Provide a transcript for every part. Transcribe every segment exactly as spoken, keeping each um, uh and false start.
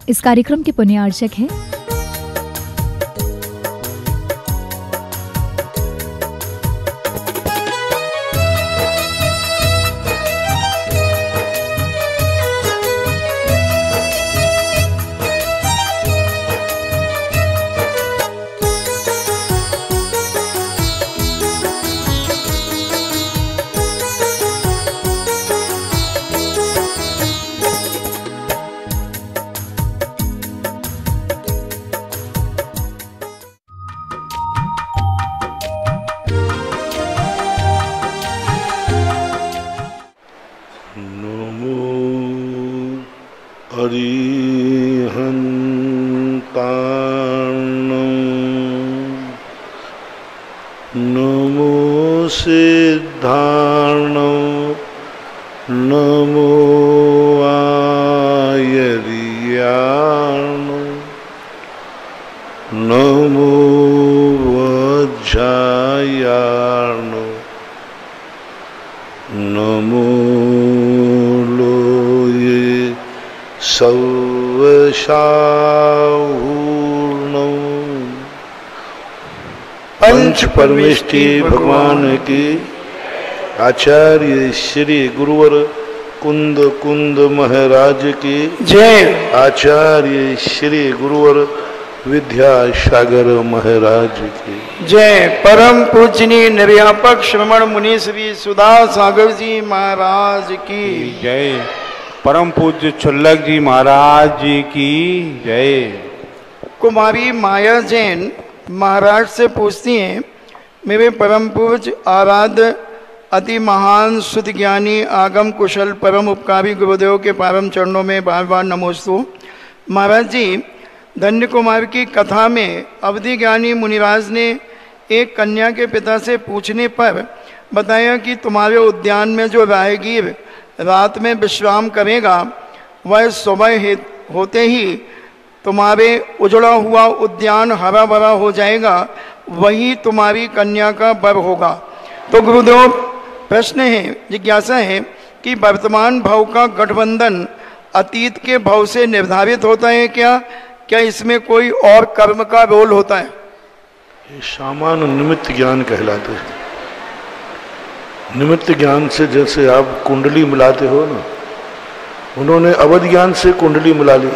इस कार्यक्रम के पुण्यार्चक हैं नमो सिद्धार्णं नमो आयर्यार्णं नमो वज्रायार्णं नमो लोये सौवशाहूर्णं। पंच परमेष्टि भगवान की आचार्य श्री गुरुवर कुंद कुंद महाराज की जय। आचार्य श्री गुरुवर विद्यासागर महाराज की जय। परम पूजनीय निर्व्यापक श्रमण मुनि श्री सुधा सागर जी महाराज की जय। परम पूज्य छुल्लक जी महाराज जी की जय। कुमारी माया जैन महाराज से पूछती हैं, मेरे परम पूज्य आराध्य अति महान शुद्ध ज्ञानी आगम कुशल परम उपकारी गुरुदेव के परम चरणों में बार बार नमोस्तु। महाराज जी, धन्य कुमार की कथा में अवधि ज्ञानी मुनिराज ने एक कन्या के पिता से पूछने पर बताया कि तुम्हारे उद्यान में जो राहगीर रात में विश्राम करेगा वह सुबह होते ही तुम्हारे उजड़ा हुआ उद्यान हरा भरा हो जाएगा, वही तुम्हारी कन्या का वर होगा। तो गुरुदेव, प्रश्न है, जिज्ञासा है कि वर्तमान भाव का गठबंधन अतीत के भाव से निर्धारित होता है क्या? क्या इसमें कोई और कर्म का रोल होता है? ये सामान्य निमित्त ज्ञान कहलाते हैं। निमित्त ज्ञान से जैसे आप कुंडली मिलाते हो ना, उन्होंने अवध ज्ञान से कुंडली मिला ली।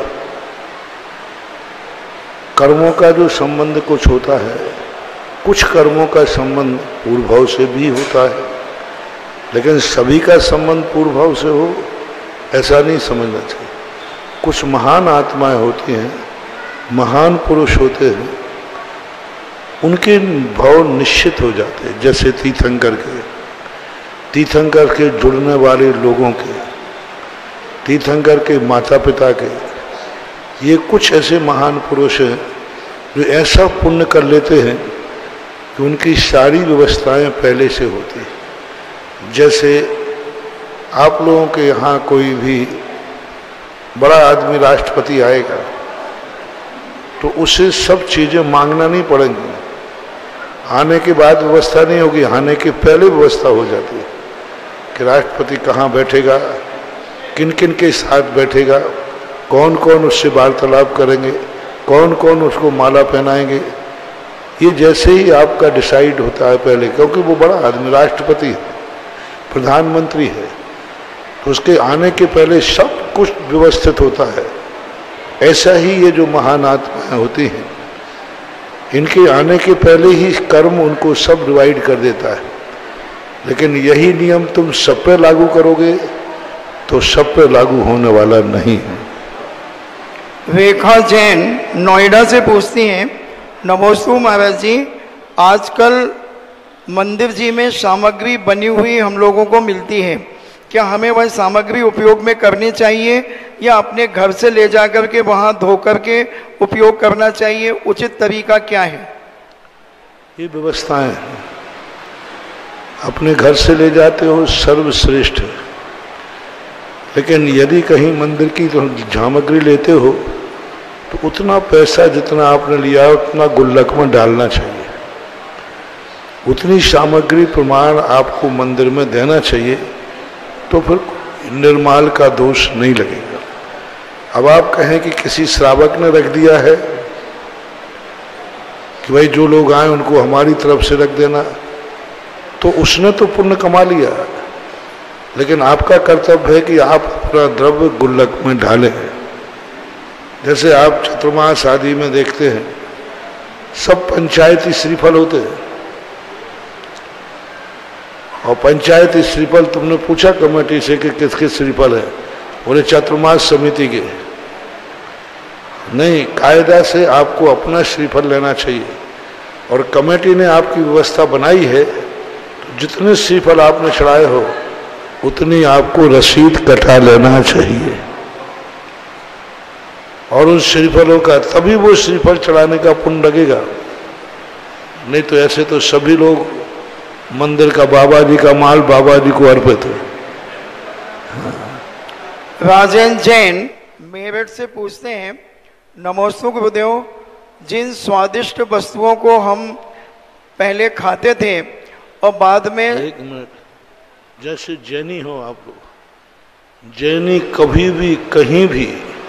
कर्मों का जो संबंध कुछ होता है, कुछ कर्मों का संबंध पूर्व भाव से भी होता है, लेकिन सभी का संबंध पूर्व भाव से हो ऐसा नहीं समझना चाहिए। कुछ महान आत्माएं होती हैं, महान पुरुष होते हैं, उनके भाव निश्चित हो जाते हैं। जैसे तीर्थंकर के तीर्थंकर के जुड़ने वाले लोगों के, तीर्थंकर के माता पिता के, ये कुछ ऐसे महान पुरुष हैं जो ऐसा पुण्य कर लेते हैं कि उनकी सारी व्यवस्थाएं पहले से होती हैं। जैसे आप लोगों के यहाँ कोई भी बड़ा आदमी राष्ट्रपति आएगा तो उसे सब चीज़ें मांगना नहीं पड़ेंगी। आने के बाद व्यवस्था नहीं होगी, आने के पहले व्यवस्था हो जाती है कि राष्ट्रपति कहाँ बैठेगा, किन किन के साथ बैठेगा, कौन कौन उससे वार्तालाप करेंगे, कौन कौन उसको माला पहनाएंगे। ये जैसे ही आपका डिसाइड होता है पहले, क्योंकि वो बड़ा आदमी राष्ट्रपति है, प्रधानमंत्री है, तो उसके आने के पहले सब कुछ व्यवस्थित होता है। ऐसा ही ये जो महान आत्माएं होती हैं, इनके आने के पहले ही कर्म उनको सब डिवाइड कर देता है। लेकिन यही नियम तुम सब पे लागू करोगे तो सब पे लागू होने वाला नहीं है। रेखा जैन नोएडा से पूछती हैं, नमोस्तु महाराज जी, आजकल मंदिर जी में सामग्री बनी हुई हम लोगों को मिलती है, क्या हमें वह सामग्री उपयोग में करनी चाहिए या अपने घर से ले जाकर के वहाँ धो करके उपयोग करना चाहिए? उचित तरीका क्या है? ये व्यवस्थाएं अपने घर से ले जाते हो सर्वश्रेष्ठ है, लेकिन यदि कहीं मंदिर की तो सामग्री लेते हो तो उतना पैसा जितना आपने लिया उतना गुल्लक में डालना चाहिए। उतनी सामग्री प्रमाण आपको मंदिर में देना चाहिए, तो फिर निर्माल का दोष नहीं लगेगा। अब आप कहें कि किसी श्रावक ने रख दिया है कि भाई जो लोग आए उनको हमारी तरफ से रख देना, तो उसने तो पुण्य कमा लिया, लेकिन आपका कर्तव्य है कि आप अपना द्रव्य गुल्लक में ढालें। जैसे आप चतुर्मास आदि में देखते हैं सब पंचायती श्रीफल होते हैं, और पंचायती श्रीफल तुमने पूछा कमेटी से कि किसके श्रीफल है, बोले चतुर्मास समिति के। नहीं, कायदा से आपको अपना श्रीफल लेना चाहिए, और कमेटी ने आपकी व्यवस्था बनाई है तो जितने श्रीफल आपने चढ़ाए हो उतनी आपको रसीद कटा लेना चाहिए, और उन श्रीफलों का तभी वो श्रीफल चढ़ाने का पुण्य लगेगा। नहीं तो ऐसे तो सभी लोग मंदिर का बाबा जी का माल बाबा जी को अर्पित है। राजेंद्र जैन मेरठ से पूछते हैं, नमोस्तु गुरुदेव, जिन स्वादिष्ट वस्तुओं को हम पहले खाते थे और बाद में। एक मिनट, जैसे जैनी हो आप लोग, जैनी कभी भी कहीं भी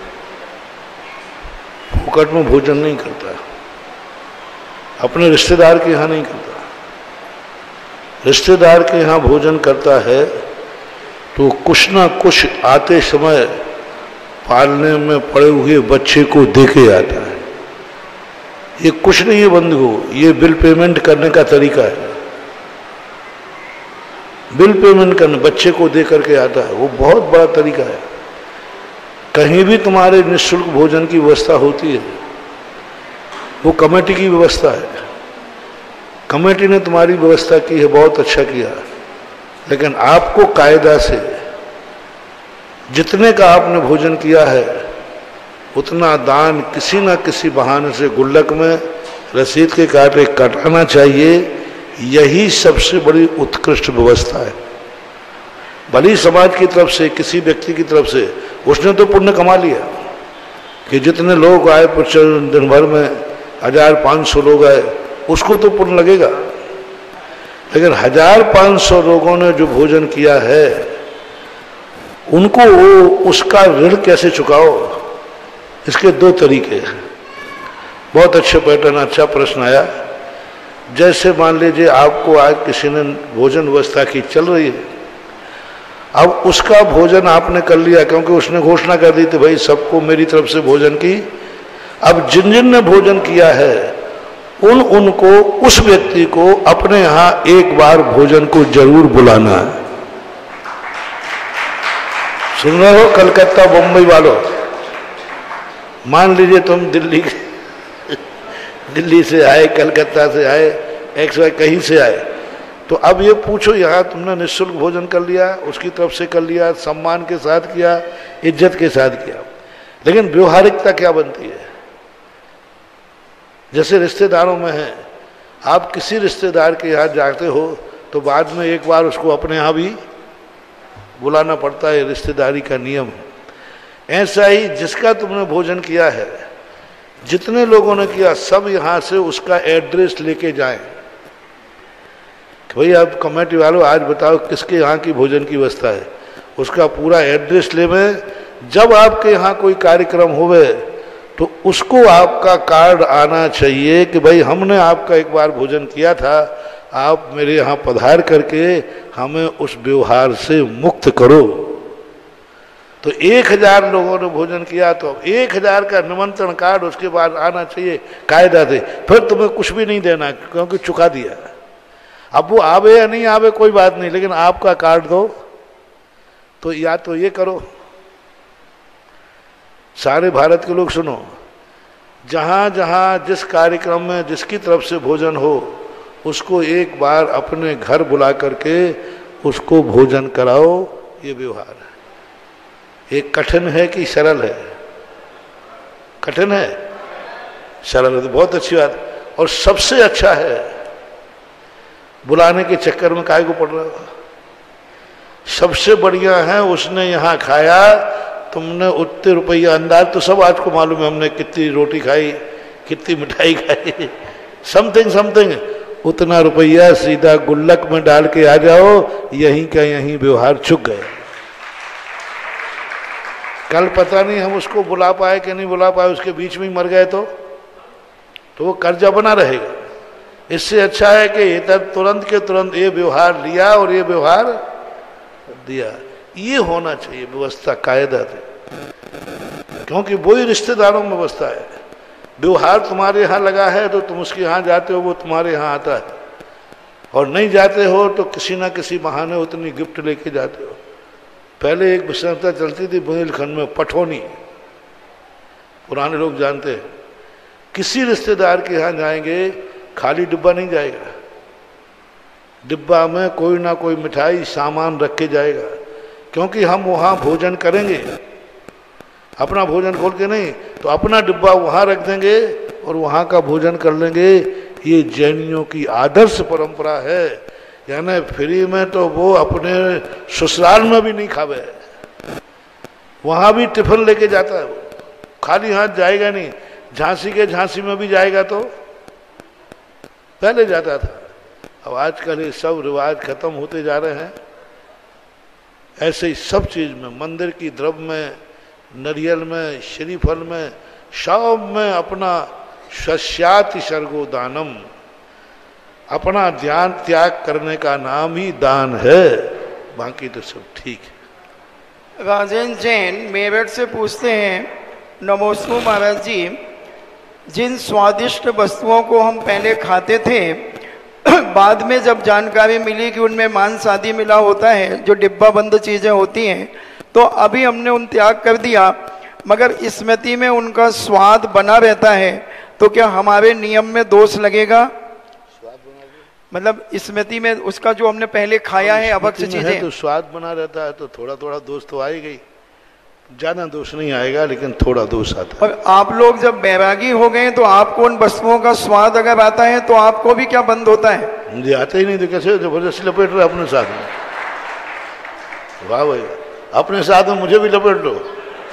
फुकट में भोजन नहीं करता, अपने रिश्तेदार के यहाँ नहीं करता। रिश्तेदार के यहाँ भोजन करता है तो कुछ ना कुछ आते समय पालने में पड़े हुए बच्चे को दे के आता है। ये कुछ नहीं है बंधु, ये बिल पेमेंट करने का तरीका है। बिल पेमेंट करने बच्चे को दे करके आता है, वो बहुत बड़ा तरीका है। कहीं भी तुम्हारे निःशुल्क भोजन की व्यवस्था होती है, वो कमेटी की व्यवस्था है। कमेटी ने तुम्हारी व्यवस्था की है, बहुत अच्छा किया, लेकिन आपको कायदा से जितने का आपने भोजन किया है उतना दान किसी न किसी बहाने से गुल्लक में रसीद के काटे कटाना चाहिए। यही सबसे बड़ी उत्कृष्ट व्यवस्था है। भली समाज की तरफ से, किसी व्यक्ति की तरफ से, उसने तो पुण्य कमा लिया कि जितने लोग आए दिन भर में हजार पाँच सौ लोग आए, उसको तो पुण्य लगेगा। लेकिन हजार पाँच सौ लोगों ने जो भोजन किया है उनको वो उसका ऋण कैसे चुकाओ, इसके दो तरीके हैं। बहुत अच्छे पैटर्न, अच्छा प्रश्न आया। जैसे मान लीजिए आपको आज किसी ने भोजन व्यवस्था की चल रही है, अब उसका भोजन आपने कर लिया क्योंकि उसने घोषणा कर दी थी भाई सबको मेरी तरफ से भोजन की। अब जिन जिन ने भोजन किया है उन उनको उस व्यक्ति को अपने यहाँ एक बार भोजन को जरूर बुलाना है। सुन रहे हो कलकत्ता बम्बई वालों, मान लीजिए तुम दिल्ली दिल्ली से आए, कलकत्ता से आए, एक्स वाई कहीं से आए, तो अब ये पूछो यहाँ तुमने निःशुल्क भोजन कर लिया, उसकी तरफ से कर लिया, सम्मान के साथ किया, इज्जत के साथ किया, लेकिन व्यवहारिकता क्या बनती है? जैसे रिश्तेदारों में है, आप किसी रिश्तेदार के यहाँ जाते हो तो बाद में एक बार उसको अपने यहाँ भी बुलाना पड़ता है, रिश्तेदारी का नियम है। ऐसा ही जिसका तुमने भोजन किया है, जितने लोगों ने किया, सब यहाँ से उसका एड्रेस लेके जाएं कि भाई आप कमेटी वालों आज बताओ किसके यहाँ की भोजन की व्यवस्था है, उसका पूरा एड्रेस ले में। जब आपके यहाँ कोई कार्यक्रम होवे तो उसको आपका कार्ड आना चाहिए कि भाई हमने आपका एक बार भोजन किया था, आप मेरे यहाँ पधार करके हमें उस व्यवहार से मुक्त करो। तो एक हजार लोगों ने भोजन किया तो एक हजार का निमंत्रण कार्ड उसके बाद आना चाहिए कायदा से, फिर तुम्हें कुछ भी नहीं देना क्योंकि चुका दिया। अब वो आवे या नहीं आवे कोई बात नहीं, लेकिन आपका कार्ड दो। तो या तो ये करो, सारे भारत के लोग सुनो, जहां जहां जिस कार्यक्रम में जिसकी तरफ से भोजन हो उसको एक बार अपने घर बुला करके उसको भोजन कराओ। ये व्यवहार है। ये कठिन है कि सरल है? कठिन है, सरल है तो बहुत अच्छी बात। और सबसे अच्छा है, बुलाने के चक्कर में काहे को पड़ रहा है? सबसे बढ़िया है उसने यहाँ खाया, तुमने उतने रुपया, अंदाज तो सब आज को मालूम है हमने कितनी रोटी खाई, कितनी मिठाई खाई, समथिंग समथिंग, उतना रुपया सीधा गुल्लक में डाल के आ जाओ, यहीं का यहीं व्यवहार चुक गए। कल पता नहीं हम उसको बुला पाए कि नहीं बुला पाए, उसके बीच में ही मर गए तो तो वो कर्जा बना रहेगा। इससे अच्छा है कि ये तब तुरंत के तुरंत ये व्यवहार लिया और ये व्यवहार दिया। ये होना चाहिए व्यवस्था कायदा से, क्योंकि वही रिश्तेदारों में व्यवस्था है। व्यवहार तुम्हारे यहाँ लगा है तो तुम उसके यहाँ जाते हो, वो तुम्हारे यहाँ आता है, और नहीं जाते हो तो किसी ना किसी बहाने उतनी गिफ्ट लेके जाते हो। पहले एक विषमता चलती थी बुंदेलखंड में, पठौनी, पुराने लोग जानते हैं। किसी रिश्तेदार के यहाँ जाएंगे खाली डिब्बा नहीं जाएगा, डिब्बा में कोई ना कोई मिठाई सामान रख के जाएगा, क्योंकि हम वहाँ भोजन करेंगे, अपना भोजन खोल के नहीं, तो अपना डिब्बा वहाँ रख देंगे और वहाँ का भोजन कर लेंगे। ये जैनियों की आदर्श परंपरा है, यानी फ्री में तो वो अपने ससुराल में भी नहीं खावे, वहाँ भी टिफिन लेके जाता है, वो खाली हाथ जाएगा नहीं। झांसी के झांसी में भी जाएगा तो पहले जाता था, अब आजकल ये सब रिवाज खत्म होते जा रहे हैं। ऐसे ही सब चीज में, मंदिर की द्रव्य में, नरियल में, श्रीफल में, सब में अपना शस्याति सर्गो दानम, अपना ध्यान त्याग करने का नाम ही दान है, बाकी तो सब ठीक है। राजेंद्र जैन मेरठ से पूछते हैं, नमोस्तु महाराज जी, जिन स्वादिष्ट वस्तुओं को हम पहले खाते थे, बाद में जब जानकारी मिली कि उनमें मांस आदि मिला होता है, जो डिब्बा बंद चीजें होती हैं, तो अभी हमने उन त्याग कर दिया, मगर स्मृति में उनका स्वाद बना रहता है, तो क्या हमारे नियम में दोष लगेगा? मतलब स्मृति में उसका जो हमने पहले खाया है अभक्ष्य चीजें, तो स्वाद बना रहता है, तो थोड़ा थोड़ा दोष तो आएगा ही। ज्यादा दोष नहीं आएगा, लेकिन थोड़ा दोष आता है। और आप लोग जब बैरागी हो गए तो आपको उन वस्तुओं का स्वाद अगर आता है तो आपको भी क्या बंद होता है? मुझे आता ही नहीं, तो कैसे जबरदस्ती लपेट रहे अपने साथ में? वाह भाई, अपने साथ में मुझे भी लपेट लो,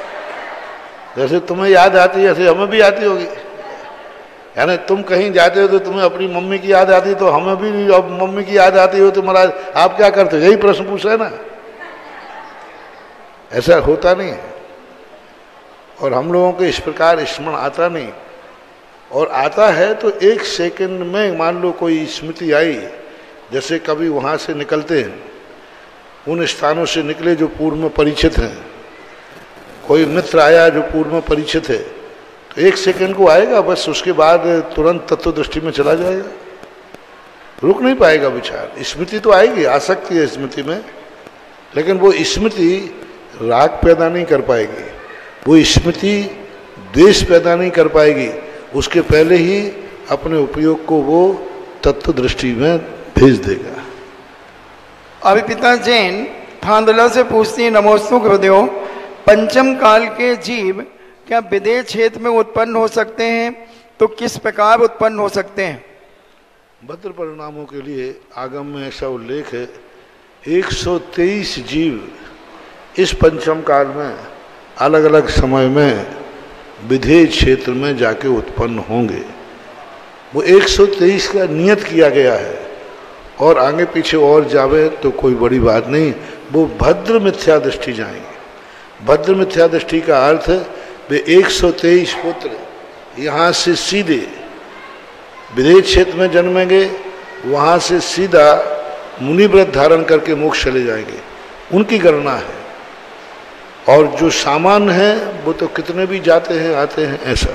जैसे तुम्हें याद आती है ऐसे हमें भी आती होगी। यानी तुम कहीं जाते हो तो तुम्हें अपनी मम्मी की याद आती, तो हमें भी अब मम्मी की याद आती हो तो महाराज आप क्या करते हो? यही प्रश्न पूछ रहे ना, ऐसा होता नहीं है। और हम लोगों को इस प्रकार स्मरण आता नहीं, और आता है तो एक सेकंड में, मान लो कोई स्मृति आई, जैसे कभी वहाँ से निकलते हैं, उन स्थानों से निकले जो पूर्व में परिचित हैं, कोई मित्र आया जो पूर्व में परिचित है, तो एक सेकंड को आएगा, बस उसके बाद तुरंत तत्व दृष्टि में चला जाएगा, रुक नहीं पाएगा विचार। स्मृति तो आएगी, आ सकती है स्मृति में, लेकिन वो स्मृति राग पैदा नहीं कर पाएगी, वो स्मृति द्वेष पैदा नहीं कर पाएगी, उसके पहले ही अपने उपयोग को वो तत्व दृष्टि में भेज देगा। अभी पिता जैन थांदला से पूछती है, नमोस्तु गुरुदेव, पंचम काल के जीव क्या विदेह क्षेत्र में उत्पन्न हो सकते हैं, तो किस प्रकार उत्पन्न हो सकते हैं? भद्र परिणामों के लिए आगम में ऐसा उल्लेख है, एक सौ तेईस जीव इस पंचम काल में अलग अलग समय में विधेय क्षेत्र में जाके उत्पन्न होंगे। वो एक सौ तेईस का नियत किया गया है, और आगे पीछे और जावे तो कोई बड़ी बात नहीं, वो भद्र मिथ्या दृष्टि जाएंगे। भद्र मिथ्या दृष्टि का अर्थ वे एक सौ तेईस पुत्र यहाँ से सीधे विदेह क्षेत्र में जन्मेंगे, वहाँ से सीधा मुनि व्रत धारण करके मोक्ष चले जाएंगे, उनकी गणना है। और जो सामान्य है वो तो कितने भी जाते हैं आते हैं, ऐसा।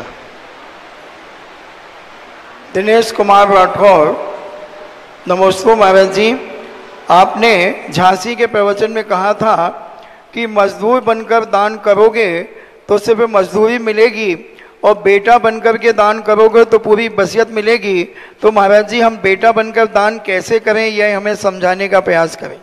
दिनेश कुमार राठौर, नमस्ते महाराज जी, आपने झांसी के प्रवचन में कहा था कि मजदूर बनकर दान करोगे तो सिर्फ मजदूरी मिलेगी, और बेटा बनकर के दान करोगे तो पूरी बसियत मिलेगी। तो महाराज जी, हम बेटा बनकर दान कैसे करें, यह हमें समझाने का प्रयास करें।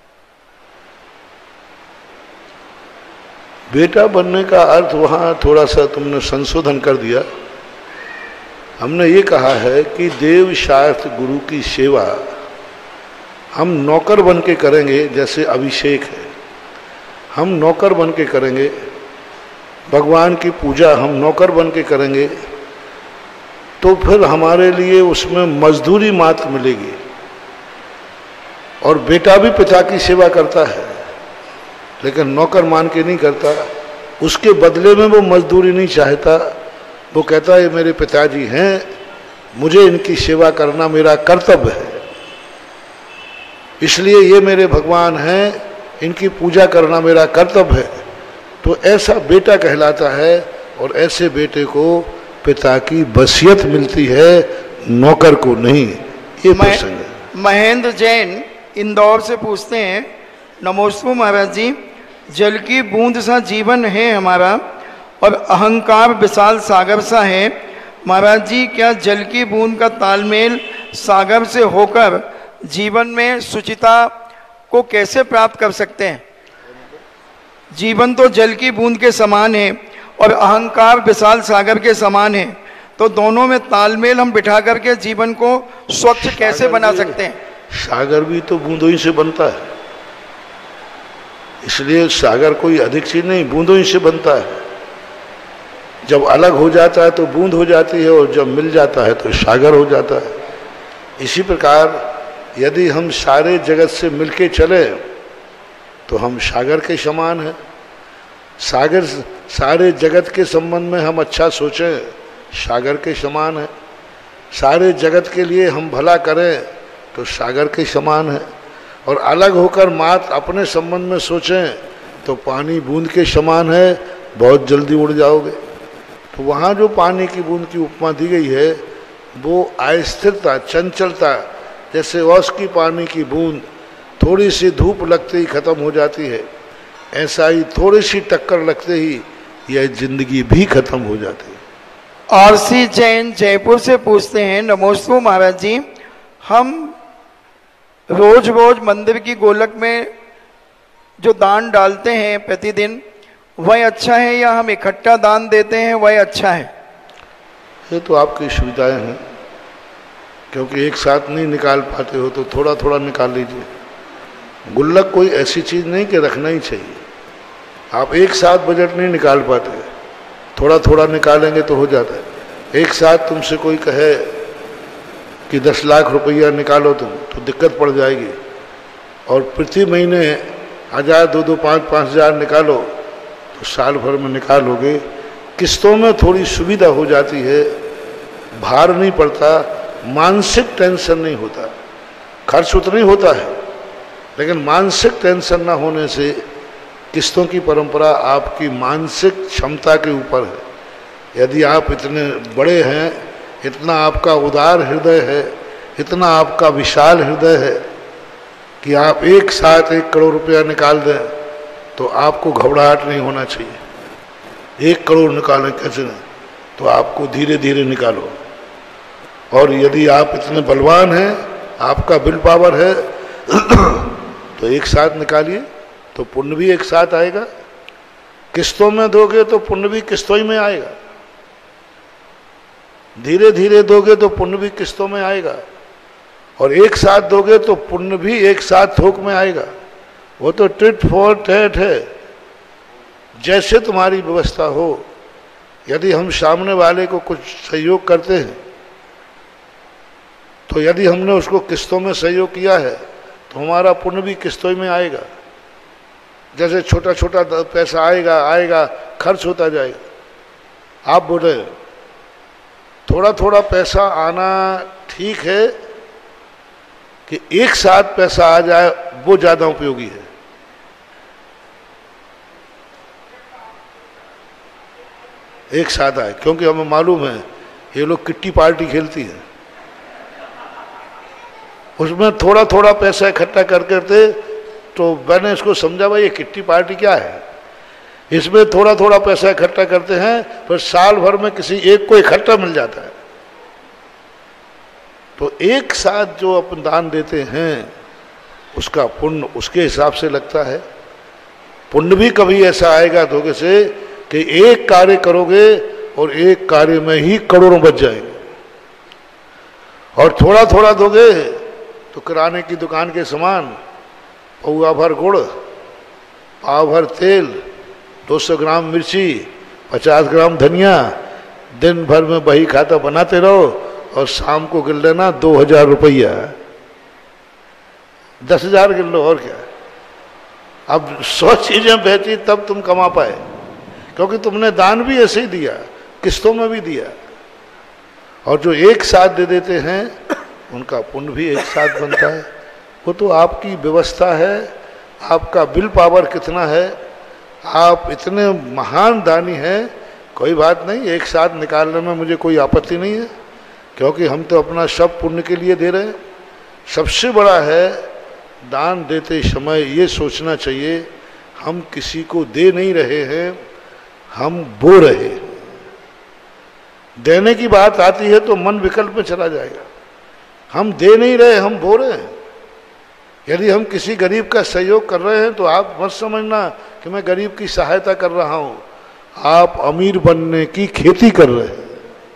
बेटा बनने का अर्थ वहाँ थोड़ा सा तुमने संशोधन कर दिया। हमने ये कहा है कि देव शास्त्र गुरु की सेवा हम नौकर बन के करेंगे, जैसे अभिषेक है, हम नौकर बन के करेंगे। भगवान की पूजा हम नौकर बन के करेंगे, तो फिर हमारे लिए उसमें मजदूरी मात्र मिलेगी। और बेटा भी पिता की सेवा करता है, लेकिन नौकर मान के नहीं करता, उसके बदले में वो मजदूरी नहीं चाहता। वो कहता है मेरे पिताजी हैं, मुझे इनकी सेवा करना मेरा कर्तव्य है, इसलिए ये मेरे भगवान हैं, इनकी पूजा करना मेरा कर्तव्य है। तो ऐसा बेटा कहलाता है और ऐसे बेटे को पिता की वसीयत मिलती है, नौकर को नहीं। ये प्रसंग है। महेंद्र जैन इंदौर से पूछते हैं, नमोस्तु महाराज जी, जल की बूंद सा जीवन है हमारा और अहंकार विशाल सागर सा है। महाराज जी, क्या जल की बूंद का तालमेल सागर से होकर जीवन में शुचिता को कैसे प्राप्त कर सकते हैं? जीवन तो जल की बूंद के समान है और अहंकार विशाल सागर के समान है, तो दोनों में तालमेल हम बिठा करके जीवन को स्वच्छ कैसे बना सकते हैं? सागर भी तो बूंदों ही से बनता है, इसलिए सागर कोई अधिक चीज नहीं, बूंदों ही से बनता है। जब अलग हो जाता है तो बूंद हो जाती है और जब मिल जाता है तो सागर हो जाता है। इसी प्रकार यदि हम सारे जगत से मिलके चले तो हम सागर के समान हैं। सागर सारे जगत के संबंध में हम अच्छा सोचें, सागर के समान है। सारे जगत के लिए हम भला करें तो सागर के समान है। और अलग होकर मात्र अपने संबंध में सोचें तो पानी बूंद के समान है, बहुत जल्दी उड़ जाओगे। तो वहाँ जो पानी की बूंद की उपमा दी गई है वो अस्थिरता, चंचलता, जैसे ओस की पानी की बूंद थोड़ी सी धूप लगते ही खत्म हो जाती है, ऐसा ही थोड़ी सी टक्कर लगते ही यह जिंदगी भी खत्म हो जाती है। आरसी जैन जयपुर से पूछते हैं, नमोस्तु महाराज जी, हम रोज रोज मंदिर की गोलक में जो दान डालते हैं प्रतिदिन, वह अच्छा है या हम इकट्ठा दान देते हैं वह अच्छा है? ये तो आपकी सुविधाएं हैं, क्योंकि एक साथ नहीं निकाल पाते हो तो थोड़ा थोड़ा निकाल लीजिए। गुल्लक कोई ऐसी चीज़ नहीं कि रखना ही चाहिए। आप एक साथ बजट नहीं निकाल पाते, थोड़ा थोड़ा निकालेंगे तो हो जाता है। एक साथ तुमसे कोई कहे कि दस लाख रुपया निकालो तुम, तो दिक्कत पड़ जाएगी। और प्रति महीने हज़ार, दो दो पाँच पाँच हज़ार निकालो तो साल भर में निकालोगे। किस्तों में थोड़ी सुविधा हो जाती है, भार नहीं पड़ता, मानसिक टेंशन नहीं होता। खर्च उतना ही होता है लेकिन मानसिक टेंशन ना होने से किस्तों की परंपरा आपकी मानसिक क्षमता के ऊपर है। यदि आप इतने बड़े हैं, इतना आपका उदार हृदय है, इतना आपका विशाल हृदय है कि आप एक साथ एक करोड़ रुपया निकाल दें तो आपको घबराहट नहीं होना चाहिए। एक करोड़ निकालें कैसे नहीं, तो आपको धीरे धीरे निकालो। और यदि आप इतने बलवान हैं, आपका विल पावर है तो एक साथ निकालिए तो पुण्य भी एक साथ आएगा। किस्तों में दोगे तो पुण्य भी किस्तों ही में आएगा, धीरे धीरे दोगे तो पुण्य भी किस्तों में आएगा, और एक साथ दोगे तो पुण्य भी एक साथ थोक में आएगा। वो तो टिट फॉर टैट है, जैसे तुम्हारी व्यवस्था हो। यदि हम सामने वाले को कुछ सहयोग करते हैं तो यदि हमने उसको किस्तों में सहयोग किया है तो हमारा पुण्य भी किस्तों में आएगा। जैसे छोटा छोटा पैसा आएगा आएगा खर्च होता जाएगा। आप बोले थोड़ा थोड़ा पैसा आना ठीक है कि एक साथ पैसा आ जाए वो ज़्यादा उपयोगी है। एक साथ आए, क्योंकि हमें मालूम है ये लोग किट्टी पार्टी खेलती है, उसमें थोड़ा थोड़ा पैसा इकट्ठा कर करते। तो मैंने इसको समझा भाई ये किट्टी पार्टी क्या है, इसमें थोड़ा थोड़ा पैसा इकट्ठा करते हैं फिर साल भर में किसी एक को इकट्ठा मिल जाता है। तो एक साथ जो अपन दान देते हैं उसका पुण्य उसके हिसाब से लगता है। पुण्य भी कभी ऐसा आएगा धोखे से कि एक कार्य करोगे और एक कार्य में ही करोड़ों बच जाएंगे। और थोड़ा थोड़ा दोगे तो किराने की दुकान के समान पौआ भर गुड़, पाव भर तेल, दो सौ ग्राम मिर्ची, पचास ग्राम धनिया, दिन भर में बही खाता बनाते रहो और शाम को गिन लेना दो हजार रुपया, दस हजार गिन लो और क्या। अब सौ चीजें बेची तब तुम कमा पाए, क्योंकि तुमने दान भी ऐसे ही दिया, किस्तों में भी दिया। और जो एक साथ दे देते हैं उनका पुण्य भी एक साथ बनता है। वो तो आपकी व्यवस्था है, आपका विल पावर कितना है, आप इतने महान दानी हैं, कोई बात नहीं, एक साथ निकालने में मुझे कोई आपत्ति नहीं है, क्योंकि हम तो अपना सब पुण्य के लिए दे रहे हैं। सबसे बड़ा है दान देते समय ये सोचना चाहिए हम किसी को दे नहीं रहे हैं, हम बो रहे हैं। देने की बात आती है तो मन विकल्प में चला जाएगा। हम दे नहीं रहे, हम बो रहे हैं। यदि हम किसी गरीब का सहयोग कर रहे हैं तो आप मत समझना कि मैं गरीब की सहायता कर रहा हूं, आप अमीर बनने की खेती कर रहे हैं।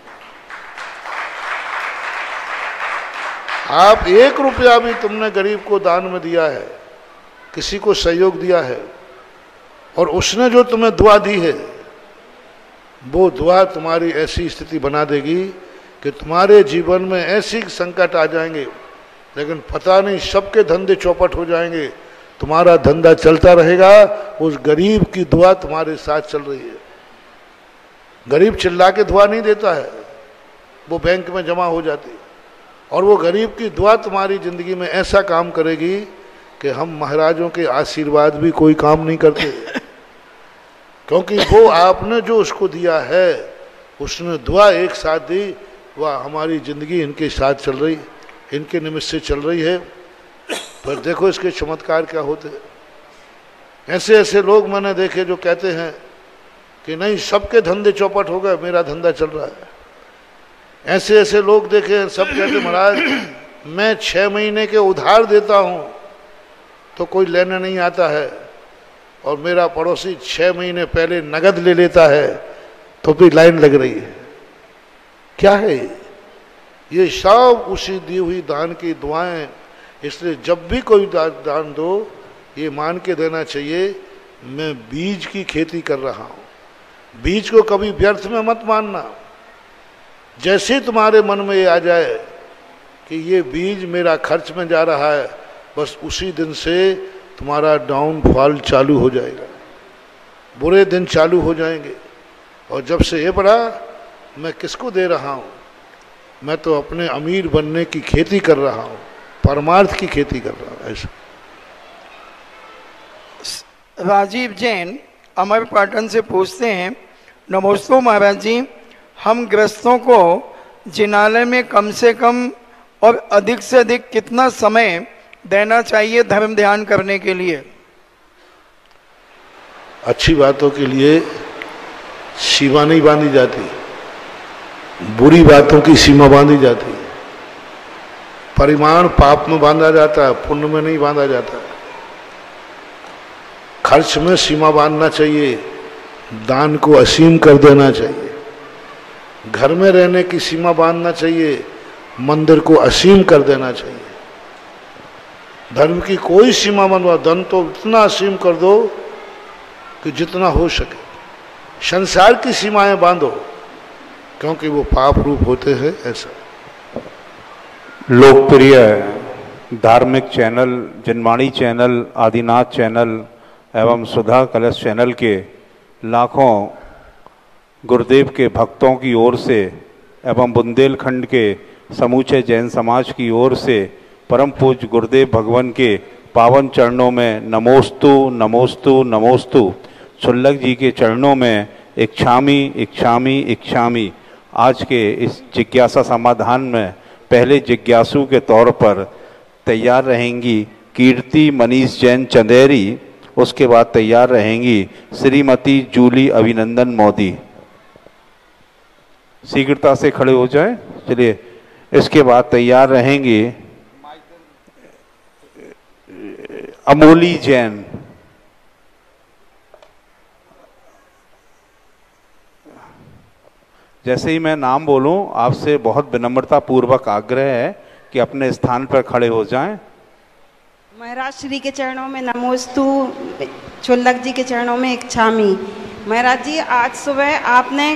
आप एक रुपया भी तुमने गरीब को दान में दिया है, किसी को सहयोग दिया है, और उसने जो तुम्हें दुआ दी है, वो दुआ तुम्हारी ऐसी स्थिति बना देगी कि तुम्हारे जीवन में ऐसी संकट आ जाएंगे, लेकिन पता नहीं सबके धंधे चौपट हो जाएंगे, तुम्हारा धंधा चलता रहेगा, उस गरीब की दुआ तुम्हारे साथ चल रही है। गरीब चिल्ला के दुआ नहीं देता है, वो बैंक में जमा हो जाती है, और वो गरीब की दुआ तुम्हारी जिंदगी में ऐसा काम करेगी कि हम महाराजों के आशीर्वाद भी कोई काम नहीं करते, क्योंकि वो आपने जो उसको दिया है, उसने दुआ एक साथ दी, वह हमारी जिंदगी इनके साथ चल रही, इनके निमित्त से चल रही है। पर देखो इसके चमत्कार क्या होते हैं। ऐसे ऐसे लोग मैंने देखे जो कहते हैं कि नहीं सबके धंधे चौपट हो गए, मेरा धंधा चल रहा है। ऐसे ऐसे लोग देखे, सब कहते महाराज मैं छः महीने के उधार देता हूँ तो कोई लेने नहीं आता है, और मेरा पड़ोसी छः महीने पहले नगद ले लेता है तो भी लाइन लग रही है। क्या है ये? सब उसी दी हुई दान की दुआएं। इसलिए जब भी कोई दा, दान दो, ये मान के देना चाहिए मैं बीज की खेती कर रहा हूँ। बीज को कभी व्यर्थ में मत मानना। जैसे तुम्हारे मन में ये आ जाए कि ये बीज मेरा खर्च में जा रहा है, बस उसी दिन से तुम्हारा डाउनफॉल चालू हो जाएगा, बुरे दिन चालू हो जाएंगे। और जब से ये पड़ा मैं किसको दे रहा हूँ, मैं तो अपने अमीर बनने की खेती कर रहा हूँ, परमार्थ की खेती कर रहा हूँ। ऐसा राजीव जैन अमरपाटन से पूछते हैं, नमोस्तु महाराज जी, हम ग्रस्तों को जिनालय में कम से कम और अधिक से अधिक कितना समय देना चाहिए धर्म ध्यान करने के लिए? अच्छी बातों के लिए सीमा नहीं बांधी जाती, बुरी बातों की सीमा बांधी जाती है। परिमाण पाप में बांधा जाता है, पुण्य में नहीं बांधा जाता। खर्च में सीमा बांधना चाहिए, दान को असीम कर देना चाहिए। घर में रहने की सीमा बांधना चाहिए, मंदिर को असीम कर देना चाहिए। धर्म की कोई सीमा बनवा, धन तो इतना असीम कर दो कि जितना हो सके। संसार की सीमाएं बांधो, क्योंकि वो पाप रूप होते हैं। ऐसा लोकप्रिय धार्मिक channel Janvani channel, Adinath channel एवं सुधा कलश चैनल के लाखों गुरुदेव के भक्तों की ओर से एवं बुंदेलखंड के समूचे जैन समाज की ओर से परम पूज्य गुरुदेव भगवान के पावन चरणों में नमोस्तु नमोस्तु नमोस्तु, छुल्लक जी के चरणों में इच्छामी इच्छामी इच्छामी। आज के इस जिज्ञासा समाधान में पहले जिज्ञासु के तौर पर तैयार रहेंगी कीर्ति मनीष जैन चंदेरी, उसके बाद तैयार रहेंगी श्रीमती जूली अभिनंदन मोदी। शीघ्रता से खड़े हो जाएं। चलिए, इसके बाद तैयार रहेंगी अमोली जैन। जैसे ही मैं नाम बोलूं, आपसे बहुत विनम्रता पूर्वक आग्रह है कि अपने स्थान पर खड़े हो जाएं। महाराज श्री के चरणों में नमोस्तु, छुल्लक जी के चरणों में इच्छामी। महाराज जी, आज सुबह आपने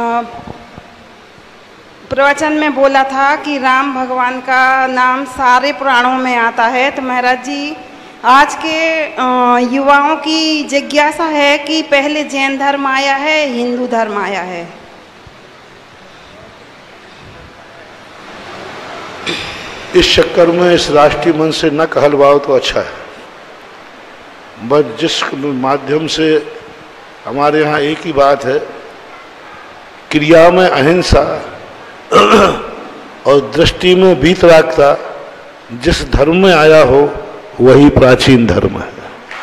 प्रवचन में बोला था कि राम भगवान का नाम सारे पुराणों में आता है, तो महाराज जी आज के अ, युवाओं की जिज्ञासा है कि पहले जैन धर्म आया है, हिंदू धर्म आया है। इस चक्कर में इस राष्ट्रीय मंच से न कहलवाओ तो अच्छा है। बस जिस माध्यम से हमारे यहाँ एक ही बात है, क्रिया में अहिंसा और दृष्टि में वीतरागता जिस धर्म में आया हो वही प्राचीन धर्म है।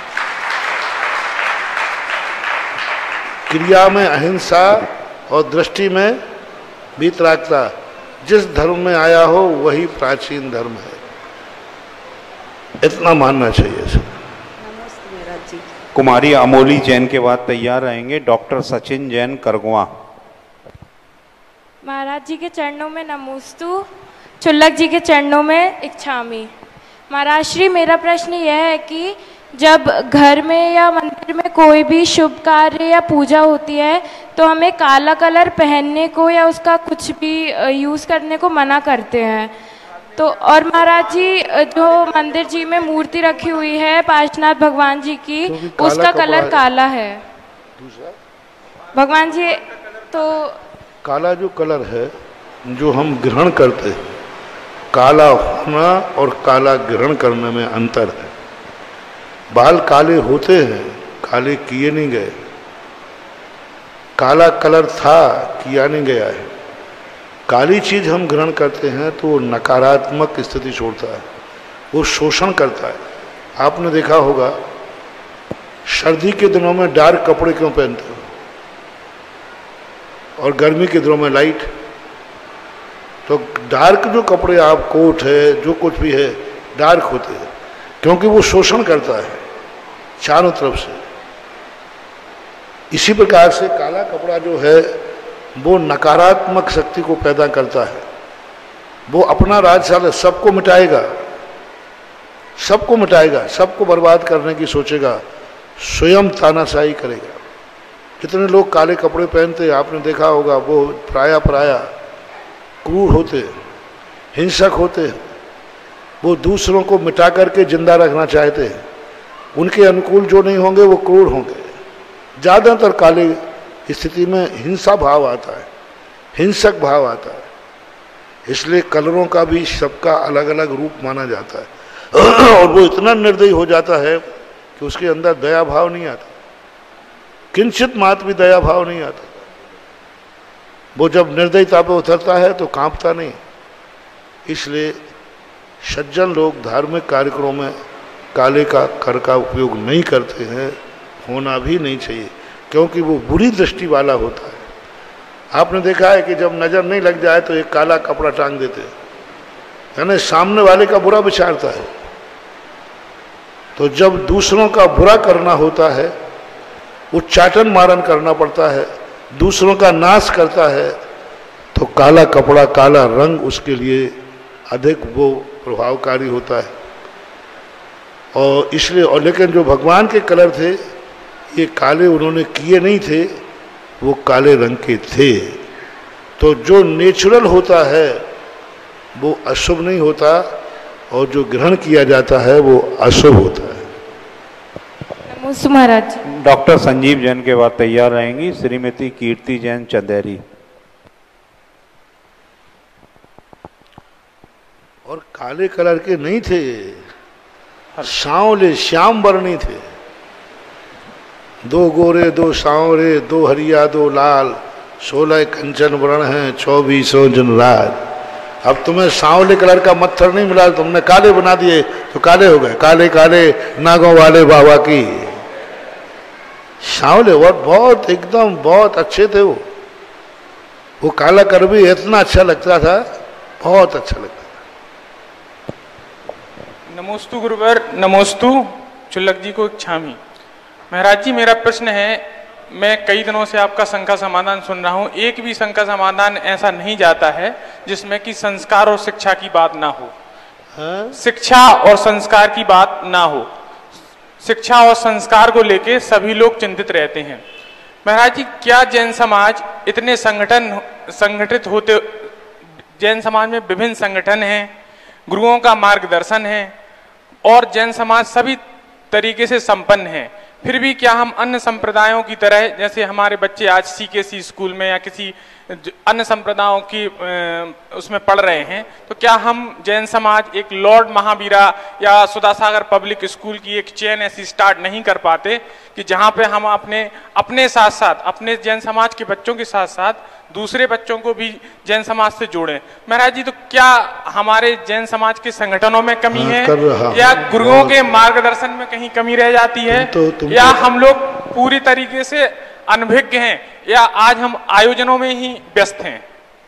क्रिया में अहिंसा और दृष्टि में वीतरागता जिस धर्म में आया हो वही प्राचीन धर्म है, इतना मानना चाहिए सर। नमस्ते महाराज जी। कुमारी अमोली जैन के बाद तैयार रहेंगे डॉक्टर सचिन जैन करगवा। महाराज जी के चरणों में नमोस्तु, चुल्लक जी के चरणों में इच्छामी। महाराज श्री, मेरा प्रश्न यह है कि जब घर में या मंदिर में कोई भी शुभ कार्य या पूजा होती है तो हमें काला कलर पहनने को या उसका कुछ भी यूज़ करने को मना करते हैं। तो और महाराज जी, जो मंदिर जी में मूर्ति रखी हुई है पार्श्वनाथ भगवान जी की, उसका कलर काला है। भगवान जी तो काला जो कलर है जो हम ग्रहण करते हैं, काला होना और काला ग्रहण करने में अंतर है। बाल काले होते हैं, काले किए नहीं गए। काला कलर था, किया नहीं गया है। काली चीज हम ग्रहण करते हैं तो वो नकारात्मक स्थिति छोड़ता है, वो शोषण करता है। आपने देखा होगा सर्दी के दिनों में डार्क कपड़े क्यों पहनते हो और गर्मी के दिनों में लाइट। तो डार्क जो कपड़े, आप कोट है जो कुछ भी है, डार्क होते हैं क्योंकि वो शोषण करता है चारों तरफ से। इसी प्रकार से काला कपड़ा जो है वो नकारात्मक शक्ति को पैदा करता है। वो अपना राजशाला सबको मिटाएगा, सबको मिटाएगा, सबको बर्बाद करने की सोचेगा, स्वयं तानाशाही करेगा। कितने लोग काले कपड़े पहनते आपने देखा होगा, वो प्राय प्राय क्रूर होते, हिंसक होते, वो दूसरों को मिटा करके जिंदा रखना चाहते हैं। उनके अनुकूल जो नहीं होंगे वो क्रूर होंगे। ज़्यादातर काले स्थिति में हिंसा भाव आता है, हिंसक भाव आता है। इसलिए कलरों का भी सबका अलग अलग रूप माना जाता है और वो इतना निर्दयी हो जाता है कि उसके अंदर दया भाव नहीं आता, किंचित मात्र भी दया भाव नहीं आता। वो जब निर्दयता पे उतरता है तो कांपता नहीं। इसलिए सज्जन लोग धार्मिक कार्यक्रमों में काले का कर का उपयोग नहीं करते हैं, होना भी नहीं चाहिए, क्योंकि वो बुरी दृष्टि वाला होता है। आपने देखा है कि जब नज़र नहीं लग जाए तो एक काला कपड़ा टांग देते हैं, यानी सामने वाले का बुरा विचारता है। तो जब दूसरों का बुरा करना होता है, उच्चाटन मारन करना पड़ता है, दूसरों का नाश करता है, तो काला कपड़ा, काला रंग उसके लिए अधिक वो प्रभावकारी होता है। और इसलिए, और लेकिन जो भगवान के कलर थे ये काले उन्होंने किए नहीं थे, वो काले रंग के थे। तो जो नेचुरल होता है वो अशुभ नहीं होता और जो ग्रहण किया जाता है वो अशुभ होता है। नमस्ते महाराज। डॉक्टर संजीव जैन के बाद तैयार रहेंगी श्रीमती कीर्ति जैन चंदेरी। और काले कलर के नहीं थे, सांवले श्याम वर्णी थे। दो गोरे दो सांवरे, दो हरिया दो लाल, सोलह कंचन वर्ण हैं, चौबीसों जनराज। अब तुम्हें सांवले कलर का मत्थर नहीं मिला, तुमने काले बना दिए तो काले हो गए। काले काले नागों वाले बाबा की सांवले, और बहुत एकदम बहुत अच्छे थे वो। वो काला कर भी इतना अच्छा लगता था, बहुत अच्छा लगता था। नमोस्तु गुरुवर, नमोस्तु चुल्लक जी को इच्छामी। महाराज जी, मेरा प्रश्न है, मैं कई दिनों से आपका शंका समाधान सुन रहा हूँ, एक भी शंका समाधान ऐसा नहीं जाता है जिसमें कि संस्कार और शिक्षा की बात ना हो। हाँ? शिक्षा और संस्कार की बात ना हो। शिक्षा और संस्कार को लेके सभी लोग चिंतित रहते हैं। महाराज जी, क्या जैन समाज इतने संगठन संगठित होते, जैन समाज में विभिन्न संगठन हैं, गुरुओं का मार्गदर्शन है और जैन समाज सभी तरीके से संपन्न हैं, फिर भी क्या हम अन्य संप्रदायों की तरह, जैसे हमारे बच्चे आज सीकेसी स्कूल में या किसी अन्य संप्रदायों की उसमें पढ़ रहे हैं, तो क्या हम जैन समाज एक लॉर्ड महावीरा या सुधासागर पब्लिक स्कूल की एक चेन ऐसी स्टार्ट नहीं कर पाते कि जहां पे हम अपने अपने साथ साथ अपने जैन समाज के बच्चों के साथ साथ दूसरे बच्चों को भी जैन समाज से जोड़ें? महाराज जी, तो क्या हमारे जैन समाज के संगठनों में कमी है या गुरुओं के मार्गदर्शन में कहीं कमी रह जाती है, तुम तो, तुम या तो, हम लोग पूरी तरीके से अनभिज्ञ हैं, या आज हम आयोजनों में ही व्यस्त हैं?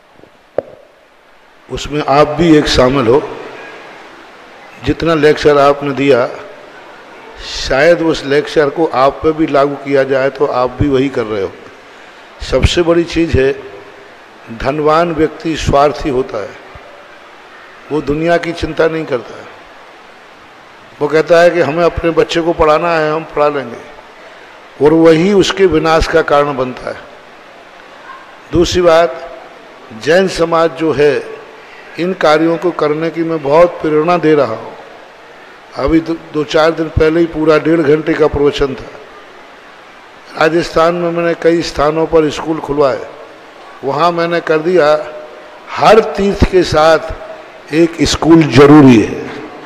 उसमें आप भी एक शामिल हो। जितना लेक्चर आपने दिया, शायद उस लेक्चर को आप पे भी लागू किया जाए तो आप भी वही कर रहे हो। सबसे बड़ी चीज़ है, धनवान व्यक्ति स्वार्थी होता है, वो दुनिया की चिंता नहीं करता है। वो कहता है कि हमें अपने बच्चे को पढ़ाना है, हम पढ़ा लेंगे, और वही उसके विनाश का कारण बनता है। दूसरी बात, जैन समाज जो है, इन कार्यों को करने की मैं बहुत प्रेरणा दे रहा हूँ। अभी दो, दो चार दिन पहले ही पूरा डेढ़ घंटे का प्रवचन था। राजस्थान में मैंने कई स्थानों पर स्कूल खुलवाए, वहाँ मैंने कर दिया, हर तीर्थ के साथ एक स्कूल जरूरी है।